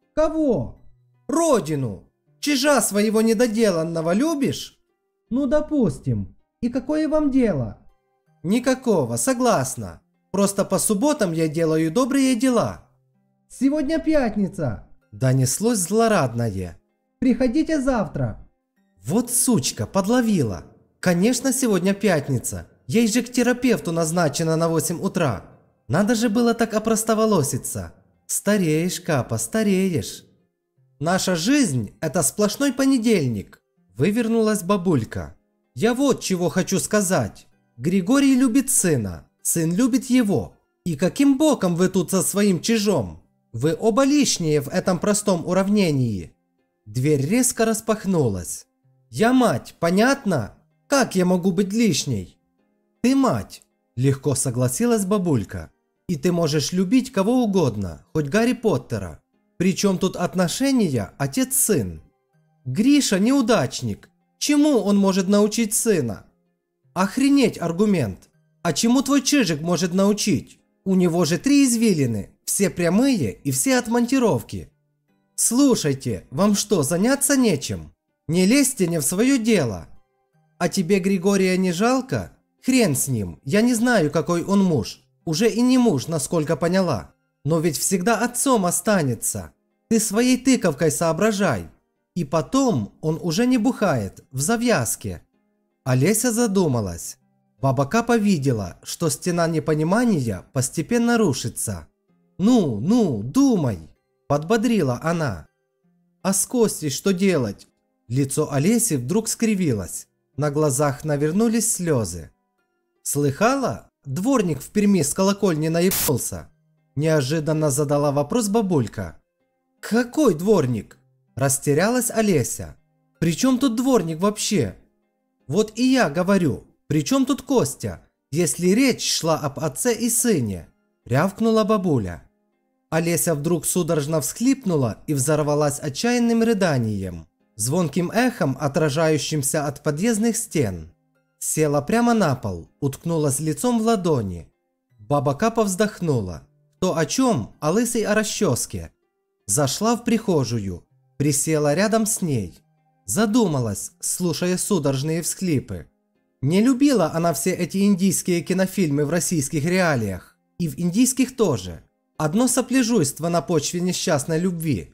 Кого? Родину. Чижа своего недоделанного любишь? Ну, допустим. И какое вам дело? Никакого, согласна. Просто по субботам я делаю добрые дела. Сегодня пятница. Донеслось злорадное. Приходите завтра. Вот сучка, подловила. Конечно, сегодня пятница. Ей же к терапевту назначено на восемь утра. Надо же было так опростоволоситься. Стареешь, Капа, стареешь. Наша жизнь – это сплошной понедельник. Вывернулась бабулька. Я вот чего хочу сказать. Григорий любит сына, сын любит его. И каким боком вы тут со своим чижом? Вы оба лишние в этом простом уравнении. Дверь резко распахнулась. Я мать, понятно? Как я могу быть лишней? Ты мать, легко согласилась бабулька. И ты можешь любить кого угодно, хоть Гарри Поттера. Причем тут отношения отец-сын? Гриша неудачник. Чему он может научить сына? Охренеть аргумент. А чему твой чижик может научить? У него же три извилины, все прямые и все от монтировки. Слушайте, вам что, заняться нечем? Не лезьте не в свое дело. А тебе Григория не жалко? Хрен с ним, я не знаю, какой он муж. Уже и не муж, насколько поняла. Но ведь всегда отцом останется. Ты своей тыковкой соображай. И потом он уже не бухает, в завязке. Олеся задумалась. Баба Капа видела, что стена непонимания постепенно рушится. «Ну, ну, думай!» – подбодрила она. «А с Костей что делать?» Лицо Олеси вдруг скривилось. На глазах навернулись слезы. «Слыхала? Дворник в Перми с колокольни наебался!» Неожиданно задала вопрос бабулька. «Какой дворник?» Растерялась Олеся. «При чем тут дворник вообще?» «Вот и я говорю, при чем тут Костя, если речь шла об отце и сыне?» Рявкнула бабуля. Олеся вдруг судорожно всхлипнула и взорвалась отчаянным рыданием, звонким эхом, отражающимся от подъездных стен. Села прямо на пол, уткнулась лицом в ладони. Баба Капа вздохнула. Кто о чем, а лысый о расческе. Зашла в прихожую, присела рядом с ней. Задумалась, слушая судорожные всхлипы. Не любила она все эти индийские кинофильмы в российских реалиях. И в индийских тоже. Одно сопляжуйство на почве несчастной любви.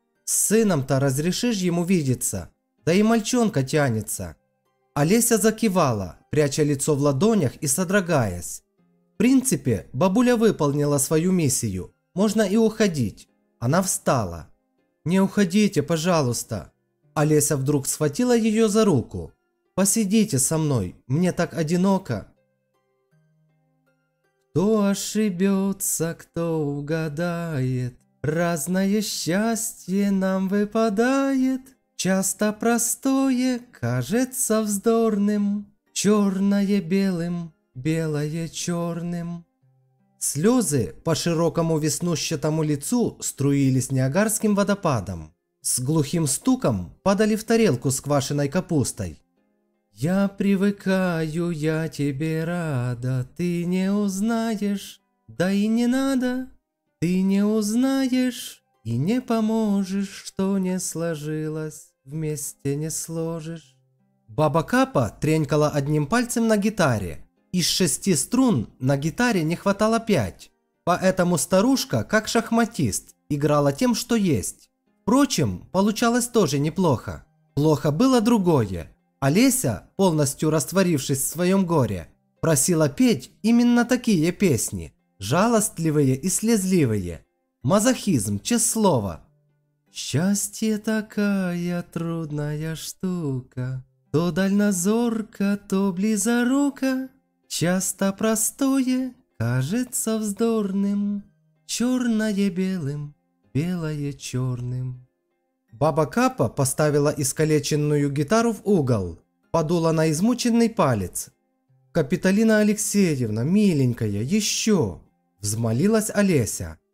С сыном-то разрешишь ему видеться, да и мальчонка тянется. Олеся закивала, пряча лицо в ладонях и содрогаясь. В принципе, бабуля выполнила свою миссию, можно и уходить. Она встала. «Не уходите, пожалуйста». Олеся вдруг схватила ее за руку. «Посидите со мной, мне так одиноко». Кто ошибется, кто угадает, разное счастье нам выпадает. Часто простое кажется вздорным, черное белым, белое черным. Слезы по широкому веснущатому лицу струились ниагарским водопадом. С глухим стуком падали в тарелку с квашеной капустой. «Я привыкаю, я тебе рада, ты не узнаешь, да и не надо. Ты не узнаешь и не поможешь, что не сложилось, вместе не сложишь». Баба Капа тренькала одним пальцем на гитаре. Из шести струн на гитаре не хватало пять. Поэтому старушка, как шахматист, играла тем, что есть. Впрочем, получалось тоже неплохо. Плохо было другое. Олеся, полностью растворившись в своем горе, просила петь именно такие песни. Жалостливые и слезливые. Мазохизм, честное слово. «Счастье такая трудная штука, то дальнозорка, то близорука. Часто простое кажется вздорным, черное белым, белое черным». Баба Капа поставила искалеченную гитару в угол, подула на измученный палец. «Капитолина Алексеевна, миленькая, еще!» – взмолилась Олеся.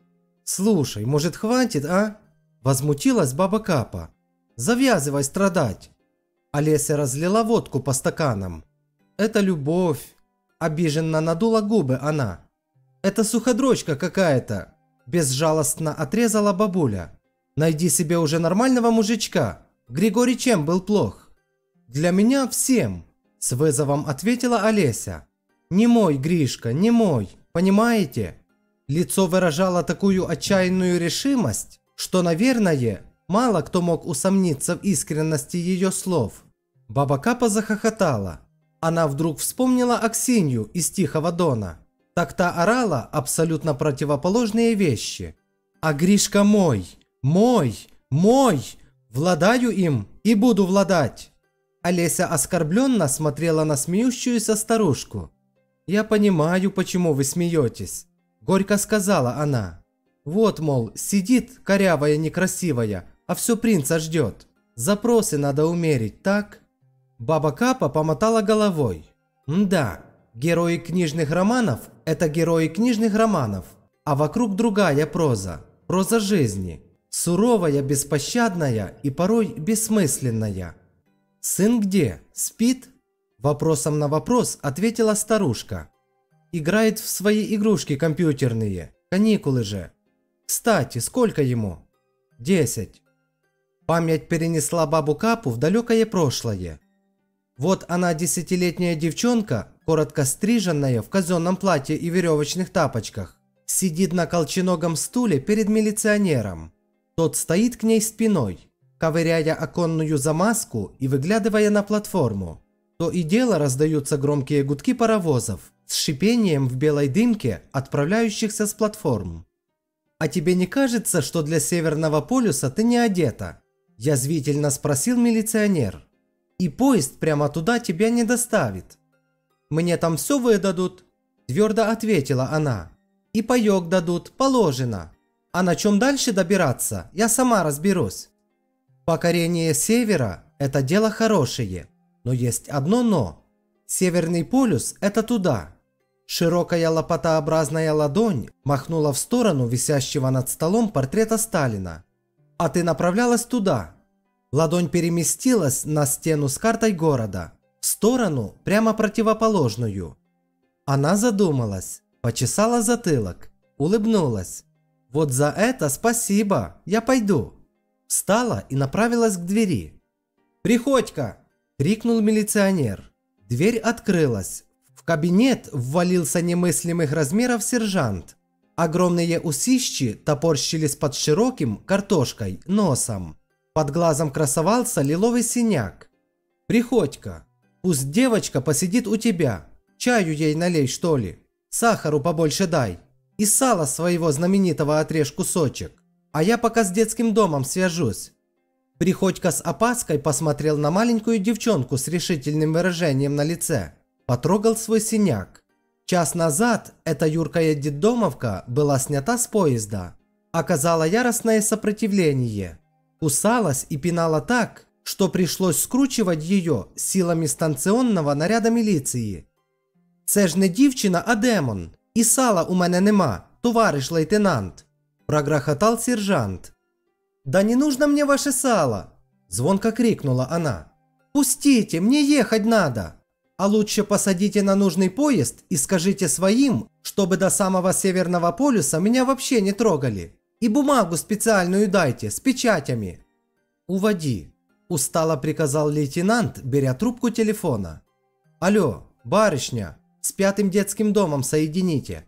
Слушай, может хватит, а? Возмутилась баба Капа. Завязывай страдать. Олеся разлила водку по стаканам. Это любовь. Обиженно надула губы она. Это суходрочка какая-то. Безжалостно отрезала бабуля. Найди себе уже нормального мужичка. Григорий чем был плох? Для меня всем. С вызовом ответила Олеся. Не мой, Гришка, не мой. Понимаете? Лицо выражало такую отчаянную решимость, что, наверное, мало кто мог усомниться в искренности ее слов. Баба Капа захохотала. Она вдруг вспомнила Аксинью из Тихого Дона. Так та орала абсолютно противоположные вещи. А Гришка мой, мой, мой, владаю им и буду владать. Олеся оскорбленно смотрела на смеющуюся старушку. «Я понимаю, почему вы смеетесь», – горько сказала она. «Вот, мол, сидит корявая некрасивая, а все принца ждет. Запросы надо умерить, так?» Баба Капа помотала головой. «Да, герои книжных романов – это герои книжных романов, а вокруг другая проза, проза жизни, суровая, беспощадная и порой бессмысленная». «Сын где? Спит?» Вопросом на вопрос ответила старушка. «Играет в свои игрушки компьютерные. Каникулы же. Кстати, сколько ему?» «Десять». Память перенесла бабу Капу в далекое прошлое. Вот она, десятилетняя девчонка, коротко стриженная в казенном платье и веревочных тапочках, сидит на колченогом стуле перед милиционером. Тот стоит к ней спиной, ковыряя оконную замазку и выглядывая на платформу. То и дело раздаются громкие гудки паровозов с шипением в белой дымке, отправляющихся с платформ. «А тебе не кажется, что для Северного полюса ты не одета?» – язвительно спросил милиционер. «И поезд прямо туда тебя не доставит». «Мне там все выдадут», – твердо ответила она. «И паёк дадут, положено. А на чем дальше добираться, я сама разберусь. Покорение Севера – это дело хорошее. Но есть одно «но». Северный полюс – это туда». Широкая лопатообразная ладонь махнула в сторону висящего над столом портрета Сталина. «А ты направлялась туда». Ладонь переместилась на стену с картой города, в сторону прямо противоположную. Она задумалась, почесала затылок, улыбнулась. «Вот за это спасибо, я пойду». Встала и направилась к двери. «Приходько!» – крикнул милиционер. Дверь открылась. В кабинет ввалился немыслимых размеров сержант. Огромные усищи топорщились под широким картошкой носом. Под глазом красовался лиловый синяк. «Приходько, пусть девочка посидит у тебя. Чаю ей налей, что ли. Сахару побольше дай. И сала своего знаменитого отрежь кусочек. А я пока с детским домом свяжусь». Приходько с опаской посмотрел на маленькую девчонку с решительным выражением на лице. Потрогал свой синяк. Час назад эта юркая детдомовка была снята с поезда. Оказала яростное сопротивление. Кусалась и пинала так, что пришлось скручивать ее силами станционного наряда міліції. «Це ж не дівчина, а демон. І сала у мене нема, товариш лейтенант», – прогрохотал сержант. «Да не нужно мне ваше сало!» – звонко крикнула она. «Пустите, мне ехать надо! А лучше посадите на нужный поезд и скажите своим, чтобы до самого Северного полюса меня вообще не трогали. И бумагу специальную дайте, с печатями». «Уводи», – устало приказал лейтенант, беря трубку телефона. «Алло, барышня, с пятым детским домом соедините».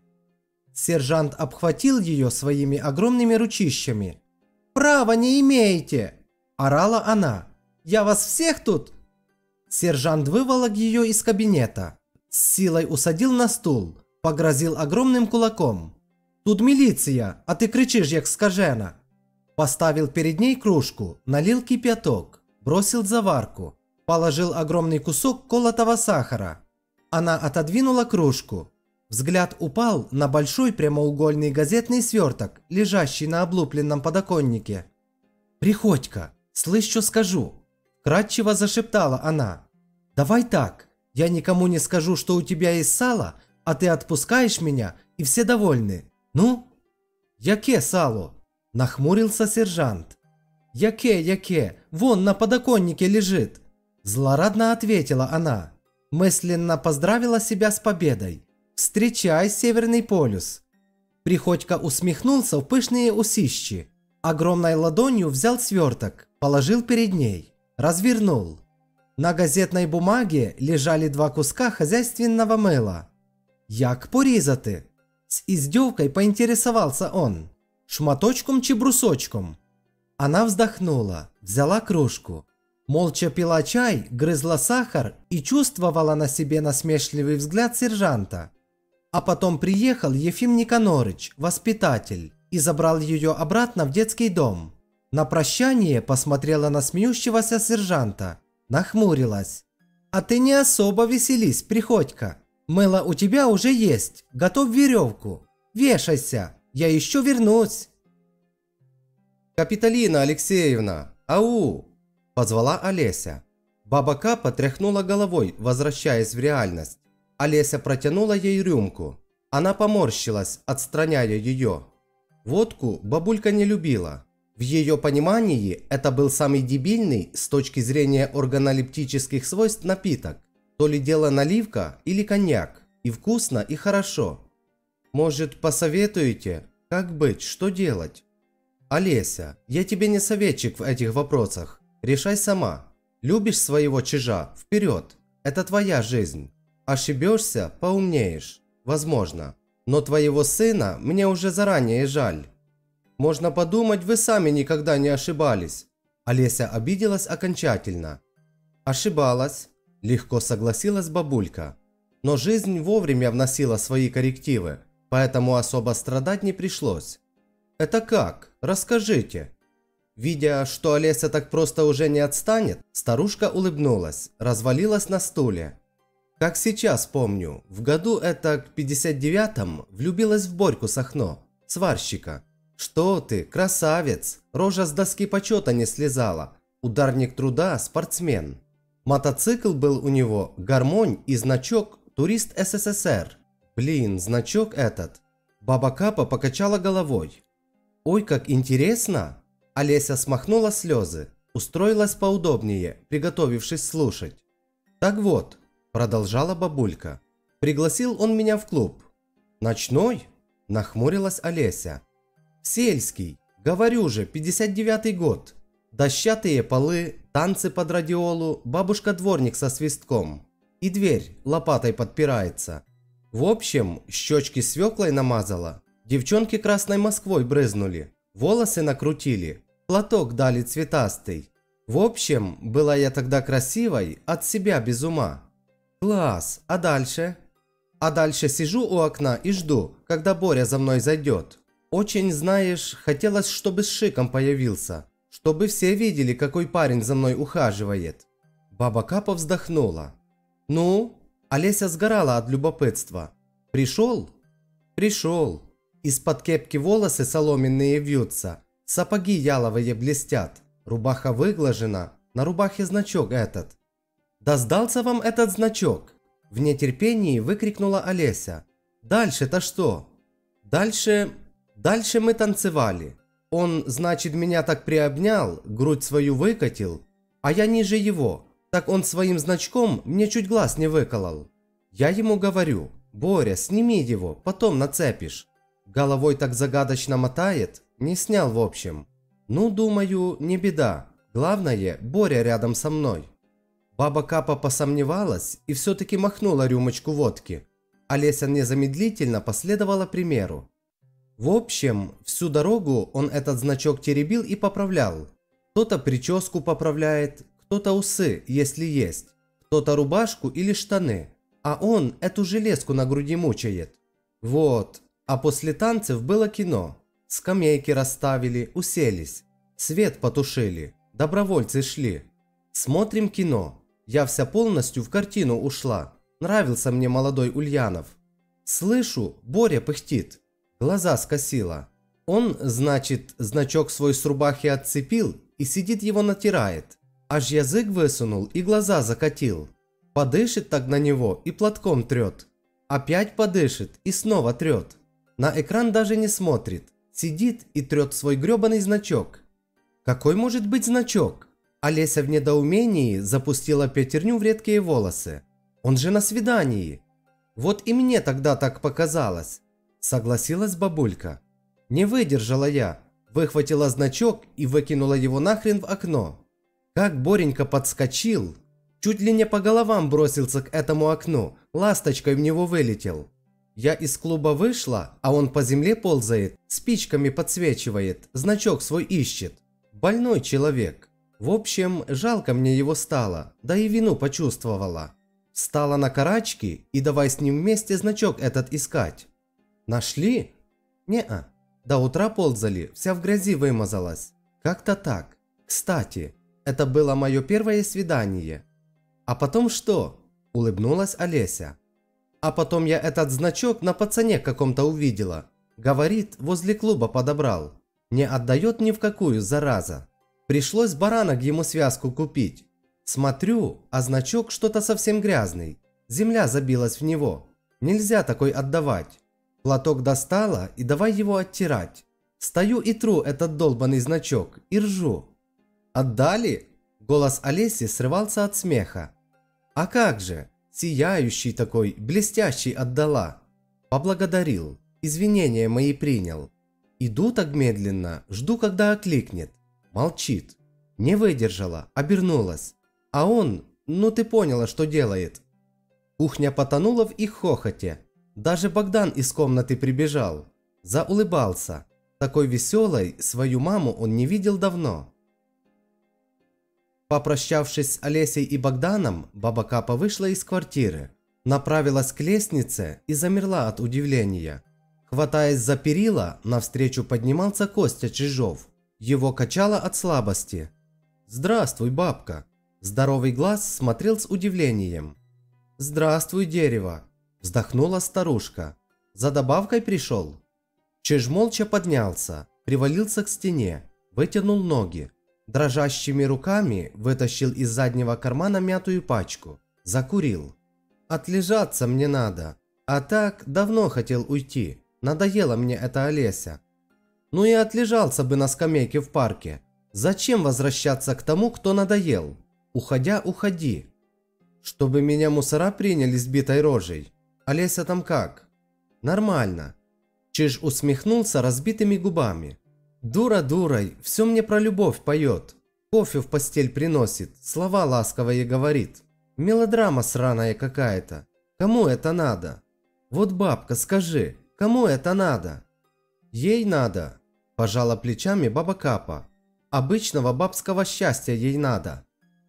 Сержант обхватил ее своими огромными ручищами. «Права не имеете!» – орала она. «Я вас всех тут!» Сержант выволок ее из кабинета, с силой усадил на стул, погрозил огромным кулаком. «Тут милиция, а ты кричишь, як скажена!» Поставил перед ней кружку, налил кипяток, бросил заварку, положил огромный кусок колотого сахара. Она отодвинула кружку. Взгляд упал на большой прямоугольный газетный сверток, лежащий на облупленном подоконнике. «Приходько, слышь, что скажу?» – кратчево зашептала она. «Давай так, я никому не скажу, что у тебя есть сало, а ты отпускаешь меня, и все довольны. Ну?» «Яке сало?» – нахмурился сержант. «Яке, яке, вон на подоконнике лежит!» – злорадно ответила она. Мысленно поздравила себя с победой. «Встречай, Северный полюс!» Приходько усмехнулся в пышные усищи. Огромной ладонью взял сверток, положил перед ней, развернул. На газетной бумаге лежали два куска хозяйственного мыла. «Як порізати?» С издевкой поинтересовался он. «Шматочком чи брусочком?» Она вздохнула, взяла кружку. Молча пила чай, грызла сахар и чувствовала на себе насмешливый взгляд сержанта. А потом приехал Ефим Никонорыч, воспитатель, и забрал ее обратно в детский дом. На прощание посмотрела на смеющегося сержанта, нахмурилась. «А ты не особо веселись, Приходько. Мыло у тебя уже есть, готов веревку. Вешайся, я еще вернусь». «Капитолина Алексеевна, ау!» – позвала Олеся. Баба Капа тряхнула головой, возвращаясь в реальность. Олеся протянула ей рюмку. Она поморщилась, отстраняя ее. Водку бабулька не любила. В ее понимании это был самый дебильный с точки зрения органолептических свойств напиток. То ли дело наливка или коньяк. И вкусно, и хорошо. «Может, посоветуете, как быть, что делать?» «Олеся, я тебе не советчик в этих вопросах. Решай сама. Любишь своего чижа? Вперед. Это твоя жизнь. Ошибешься – поумнеешь. Возможно. Но твоего сына мне уже заранее жаль. Можно подумать, вы сами никогда не ошибались». Олеся обиделась окончательно. «Ошибалась», – легко согласилась бабулька. «Но жизнь вовремя вносила свои коррективы, поэтому особо страдать не пришлось». «Это как? Расскажите». Видя, что Олеся так просто уже не отстанет, старушка улыбнулась, развалилась на стуле. «Как сейчас помню, в году это к пятьдесят девятом влюбилась в Борьку Сахно, сварщика. Что ты, красавец, рожа с доски почета не слезала, ударник труда, спортсмен. Мотоцикл был у него, гармонь и значок «Турист СССР». Блин, значок этот». Баба Капа покачала головой. «Ой, как интересно!» Олеся смахнула слезы, устроилась поудобнее, приготовившись слушать. «Так вот», – продолжала бабулька, – «пригласил он меня в клуб». «Ночной?» – нахмурилась Олеся. «Сельский, говорю же, пятьдесят девятый год. Дощатые полы, танцы под радиолу, бабушка-дворник со свистком. И дверь лопатой подпирается. В общем, щечки свеклой намазала, девчонки красной Москвой брызнули, волосы накрутили, платок дали цветастый. В общем, была я тогда красивой, от себя без ума. Класс, а дальше?» «А дальше сижу у окна и жду, когда Боря за мной зайдет. Очень, знаешь, хотелось, чтобы с шиком появился, чтобы все видели, какой парень за мной ухаживает». Баба Капа вздохнула. «Ну?» Олеся сгорала от любопытства. «Пришел?» «Пришел. Из-под кепки волосы соломенные вьются, сапоги яловые блестят, рубаха выглажена, на рубахе значок этот». «Да сдался вам этот значок?» В нетерпении выкрикнула Олеся. «Дальше-то что?» «Дальше... Дальше мы танцевали. Он, значит, меня так приобнял, грудь свою выкатил, а я ниже его, так он своим значком мне чуть глаз не выколол. Я ему говорю: Боря, сними его, потом нацепишь. Головой так загадочно мотает, не снял в общем. Ну, думаю, не беда, главное, Боря рядом со мной». Баба Капа посомневалась и все-таки махнула рюмочку водки. Олеся незамедлительно последовала примеру. В общем, всю дорогу он этот значок теребил и поправлял. Кто-то прическу поправляет, кто-то усы, если есть, кто-то рубашку или штаны, а он эту железку на груди мучает. Вот, а после танцев было кино. Скамейки расставили, уселись, свет потушили, добровольцы шли. Смотрим кино. Я вся полностью в картину ушла. Нравился мне молодой Ульянов. Слышу, Боря пыхтит. Глаза скосила. Он, значит, значок свой с рубахи отцепил и сидит его натирает. Аж язык высунул и глаза закатил. Подышит так на него и платком трет. Опять подышит и снова трет. На экран даже не смотрит. Сидит и трет свой гребаный значок. Какой может быть значок? Олеся в недоумении запустила пятерню в редкие волосы. Он же на свидании. Вот и мне тогда так показалось. Согласилась бабулька. Не выдержала я. Выхватила значок и выкинула его нахрен в окно. Как Боренька подскочил. Чуть ли не по головам бросился к этому окну. Ласточкой в него вылетел. Я из клуба вышла, а он по земле ползает, спичками подсвечивает, значок свой ищет. Больной человек. В общем, жалко мне его стало, да и вину почувствовала. Встала на карачки и давай с ним вместе значок этот искать. Нашли? Не-а. До утра ползали, вся в грязи вымазалась. Как-то так. Кстати, это было мое первое свидание. А потом что? Улыбнулась Олеся. А потом я этот значок на пацане каком-то увидела. Говорит, возле клуба подобрал. Не отдает ни в какую, зараза. Пришлось баранок ему связку купить. Смотрю, а значок что-то совсем грязный. Земля забилась в него. Нельзя такой отдавать. Платок достала и давай его оттирать. Стою и тру этот долбанный значок и ржу. Отдали? Голос Олеси срывался от смеха. А как же? Сияющий такой, блестящий отдала. Поблагодарил, извинения мои принял. Иду так медленно, жду, когда окликнет. Молчит. Не выдержала, обернулась. А он, ну ты поняла, что делает. Кухня потонула в их хохоте. Даже Богдан из комнаты прибежал. Заулыбался. Такой веселой свою маму он не видел давно. Попрощавшись с Олесей и Богданом, баба Капа вышла из квартиры. Направилась к лестнице и замерла от удивления. Хватаясь за перила, навстречу поднимался Костя Чижов. Его качало от слабости. «Здравствуй, бабка!» Здоровый глаз смотрел с удивлением. «Здравствуй, дерево!» Вздохнула старушка. «За добавкой пришел?» Чиж молча поднялся, привалился к стене, вытянул ноги. Дрожащими руками вытащил из заднего кармана мятую пачку. Закурил. «Отлежаться мне надо. А так давно хотел уйти. Надоела мне эта Олеся. Ну и отлежался бы на скамейке в парке. Зачем возвращаться к тому, кто надоел? Уходя, уходи. Чтобы меня мусора приняли с битой рожей. Олеся там как?» «Нормально». Чиж усмехнулся разбитыми губами. «Дура дурой, все мне про любовь поет. Кофе в постель приносит, слова ласковые говорит. Мелодрама сраная какая-то. Кому это надо? Вот, бабка, скажи, кому это надо?» «Ей надо», – пожала плечами баба Капа. «Обычного бабского счастья ей надо».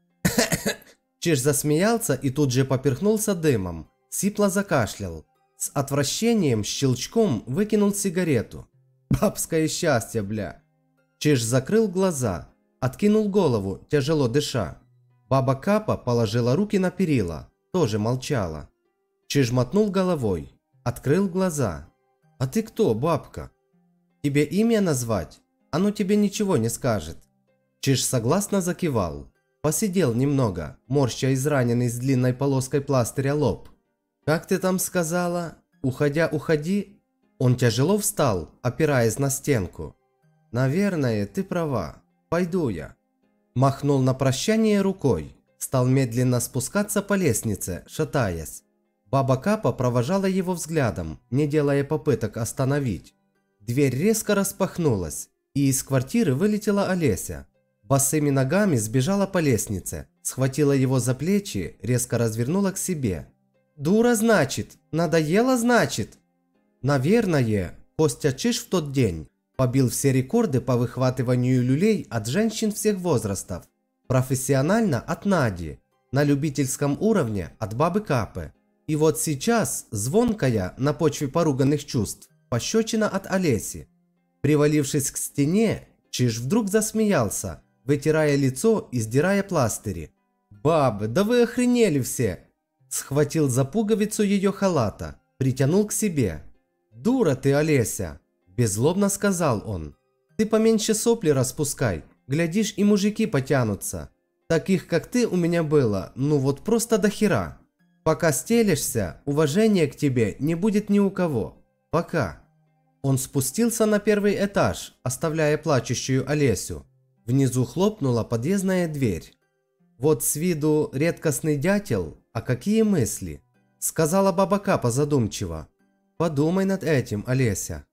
Чиж засмеялся и тут же поперхнулся дымом. Сипло закашлял. С отвращением щелчком выкинул сигарету. «Бабское счастье, бля!» Чиж закрыл глаза, откинул голову, тяжело дыша. Баба Капа положила руки на перила, тоже молчала. Чиж мотнул головой, открыл глаза. «А ты кто, бабка? Тебе имя назвать? Оно тебе ничего не скажет». Чиж согласно закивал. Посидел немного, морща израненный с длинной полоской пластыря лоб. «Как ты там сказала? Уходя, уходи?» Он тяжело встал, опираясь на стенку. «Наверное, ты права. Пойду я». Махнул на прощание рукой. Стал медленно спускаться по лестнице, шатаясь. Баба Капа провожала его взглядом, не делая попыток остановить. Дверь резко распахнулась, и из квартиры вылетела Олеся. Босыми ногами сбежала по лестнице, схватила его за плечи, резко развернула к себе. «Дура, значит? Надоело, значит?» Наверное, Костя Чиж в тот день побил все рекорды по выхватыванию люлей от женщин всех возрастов. Профессионально от Нади, на любительском уровне от бабы Капы. И вот сейчас звонкая на почве поруганных чувств пощечина от Олеси. Привалившись к стене, Чиж вдруг засмеялся, вытирая лицо и сдирая пластыри. «Бабы, да вы охренели все!» Схватил за пуговицу ее халата, притянул к себе. «Дура ты, Олеся!» – беззлобно сказал он. «Ты поменьше сопли распускай, глядишь, и мужики потянутся. Таких, как ты, у меня было, ну вот просто до хера. Пока стелишься, уважения к тебе не будет ни у кого. Пока». Он спустился на первый этаж, оставляя плачущую Олесю. Внизу хлопнула подъездная дверь. «Вот с виду редкостный дятел, а какие мысли?» – сказала баба Капа задумчиво. «Подумай над этим, Олеся».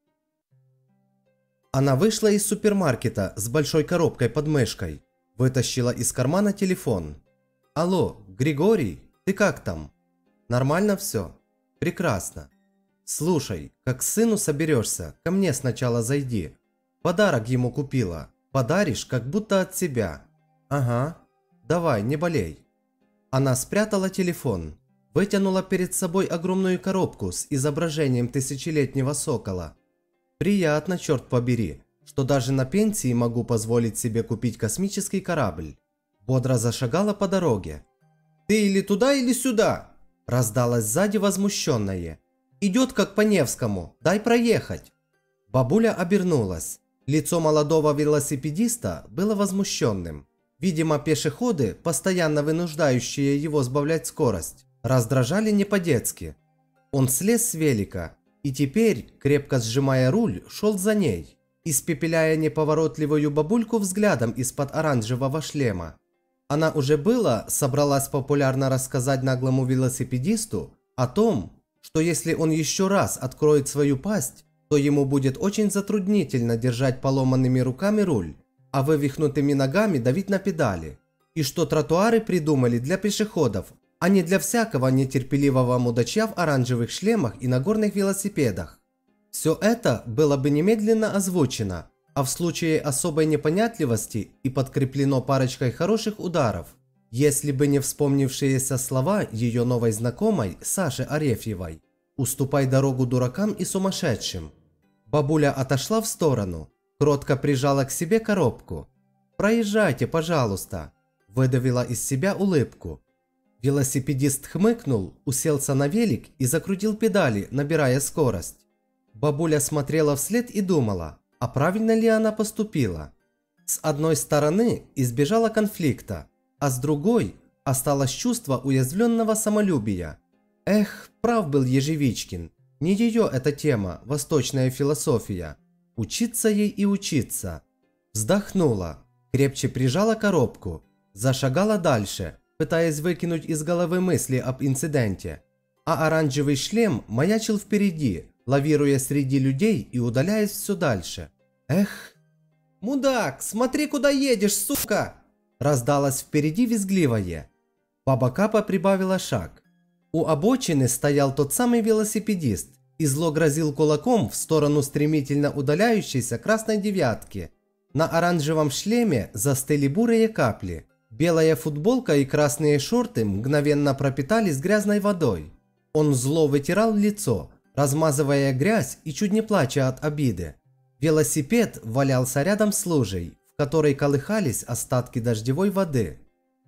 Она вышла из супермаркета с большой коробкой под мышкой, вытащила из кармана телефон. «Алло, Григорий, ты как там? Нормально все? Прекрасно. Слушай, как к сыну соберешься, ко мне сначала зайди. Подарок ему купила. Подаришь, как будто от себя. Ага. Давай, не болей». Она спрятала телефон, вытянула перед собой огромную коробку с изображением тысячелетнего сокола. «Приятно, черт побери, что даже на пенсии могу позволить себе купить космический корабль». Бодро зашагала по дороге. «Ты или туда, или сюда!» – раздалось сзади возмущенное. «Идет как по Невскому, дай проехать!» Бабуля обернулась. Лицо молодого велосипедиста было возмущенным. Видимо, пешеходы, постоянно вынуждающие его сбавлять скорость, раздражали не по-детски. Он слез с велика и теперь, крепко сжимая руль, шел за ней, испепеляя неповоротливую бабульку взглядом из-под оранжевого шлема. Она уже было собралась популярно рассказать наглому велосипедисту о том, что если он еще раз откроет свою пасть, то ему будет очень затруднительно держать поломанными руками руль, а вывихнутыми ногами давить на педали, и что тротуары придумали для пешеходов, а не для всякого нетерпеливого мудача в оранжевых шлемах и на горных велосипедах. Все это было бы немедленно озвучено, а в случае особой непонятливости и подкреплено парочкой хороших ударов, если бы не вспомнившиеся слова ее новой знакомой Саши Арефьевой: «Уступай дорогу дуракам и сумасшедшим». Бабуля отошла в сторону, кротко прижала к себе коробку. «Проезжайте, пожалуйста», – выдавила из себя улыбку. Велосипедист хмыкнул, уселся на велик и закрутил педали, набирая скорость. Бабуля смотрела вслед и думала, а правильно ли она поступила. С одной стороны избежала конфликта, а с другой осталось чувство уязвленного самолюбия. Эх, прав был Ежевичкин, не ее эта тема, восточная философия. Учиться ей и учиться. Вздохнула, крепче прижала коробку, зашагала дальше, пытаясь выкинуть из головы мысли об инциденте. А оранжевый шлем маячил впереди, лавируя среди людей и удаляясь все дальше. Эх! «Мудак, смотри, куда едешь, сука!» Раздалось впереди визгливое. Баба Капа прибавила шаг. У обочины стоял тот самый велосипедист и зло грозил кулаком в сторону стремительно удаляющейся красной девятки. На оранжевом шлеме застыли бурые капли. Белая футболка и красные шорты мгновенно пропитались грязной водой. Он зло вытирал лицо, размазывая грязь и чуть не плача от обиды. Велосипед валялся рядом с лужей, в которой колыхались остатки дождевой воды.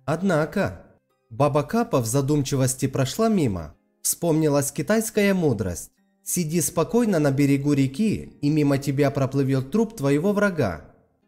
Однако баба Капа в задумчивости прошла мимо. Вспомнилась китайская мудрость: «Сиди спокойно на берегу реки, и мимо тебя проплывет труп твоего врага».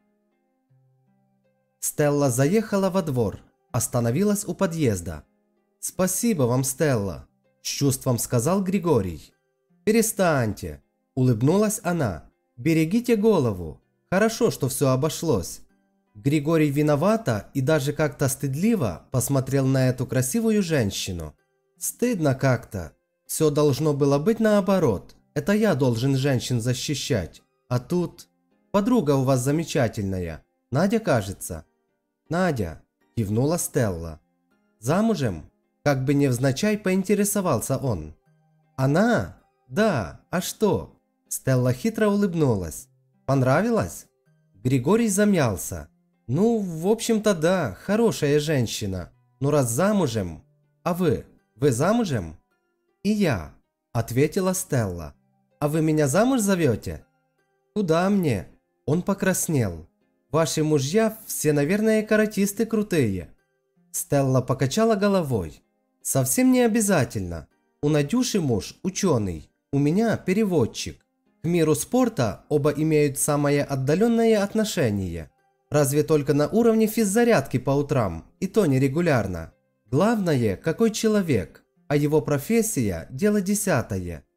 Стелла заехала во двор, остановилась у подъезда. «Спасибо вам, Стелла», – с чувством сказал Григорий. «Перестаньте», – улыбнулась она. «Берегите голову. Хорошо, что все обошлось». Григорий виновато и даже как-то стыдливо посмотрел на эту красивую женщину. «Стыдно как-то. Все должно было быть наоборот. Это я должен женщин защищать. А тут... Подруга у вас замечательная. Надя, кажется». «Надя», – кивнула Стелла. «Замужем?» – как бы невзначай поинтересовался он. «Она? Да, а что?» Стелла хитро улыбнулась. «Понравилось?» Григорий замялся. «Ну, в общем-то, да, хорошая женщина. Ну, раз замужем... А вы? Вы замужем?» «И я», – ответила Стелла. «А вы меня замуж зовете?» «Куда мне?» Он покраснел. «Ваши мужья все, наверное, каратисты крутые». Стелла покачала головой. «Совсем не обязательно. У Надюши муж ученый, у меня переводчик. К миру спорта оба имеют самое отдаленное отношение. Разве только на уровне физзарядки по утрам, и то нерегулярно. Главное, какой человек, а его профессия – дело десятое».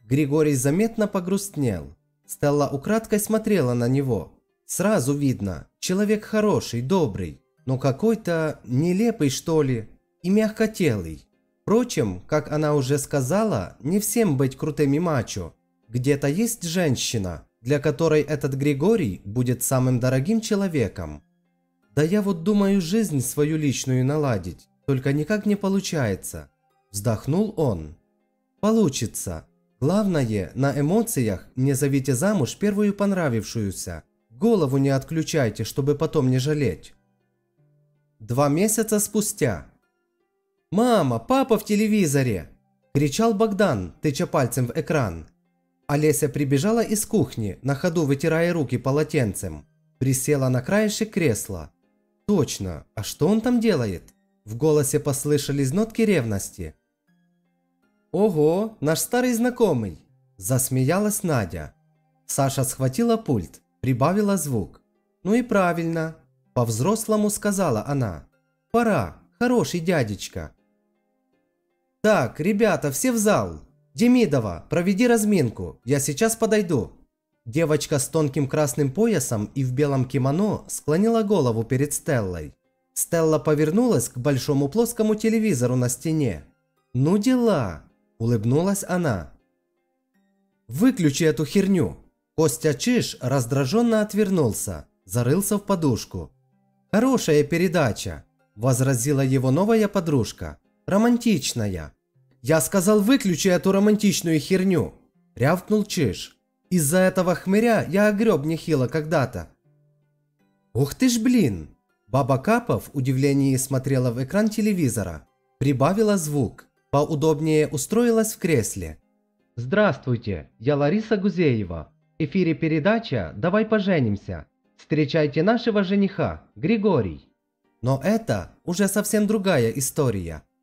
Григорий заметно погрустнел. Стелла украдкой смотрела на него. Сразу видно, человек хороший, добрый, но какой-то нелепый, что ли, и мягкотелый. Впрочем, как она уже сказала, не всем быть крутыми мачо. Где-то есть женщина, для которой этот Григорий будет самым дорогим человеком. Да я вот думаю жизнь свою личную наладить, только никак не получается. Вздохнул он. Получится. Главное, на эмоциях не зовите замуж первую понравившуюся. Голову не отключайте, чтобы потом не жалеть. Два месяца спустя. «Мама, папа в телевизоре!» – кричал Богдан, тыча пальцем в экран. Олеся прибежала из кухни, на ходу вытирая руки полотенцем. Присела на краешек кресла. «Точно, а что он там делает?» В голосе послышались нотки ревности. «Ого, наш старый знакомый!» – засмеялась Надя. Саша схватила пульт, прибавила звук. «Ну и правильно!» – по-взрослому сказала она. «Пора, хороший дядечка!» «Так, ребята, все в зал! Демидова, проведи разминку, я сейчас подойду!» Девочка с тонким красным поясом и в белом кимоно склонила голову перед Стеллой. Стелла повернулась к большому плоскому телевизору на стене. «Ну дела!» – улыбнулась она. «Выключи эту херню!» Костя Чиж раздраженно отвернулся, зарылся в подушку. «Хорошая передача!» – возразила его новая подружка. «Романтичная!» «Я сказал, выключи эту романтичную херню!» – рявкнул Чиж. «Из-за этого хмыря я огреб нехило когда-то!» «Ух ты ж блин!» Баба Капа в удивлении смотрела в экран телевизора. Прибавила звук. Поудобнее устроилась в кресле. «Здравствуйте, я Лариса Гузеева. В эфире передача «Давай поженимся». Встречайте нашего жениха, Григорий». Но это уже совсем другая история.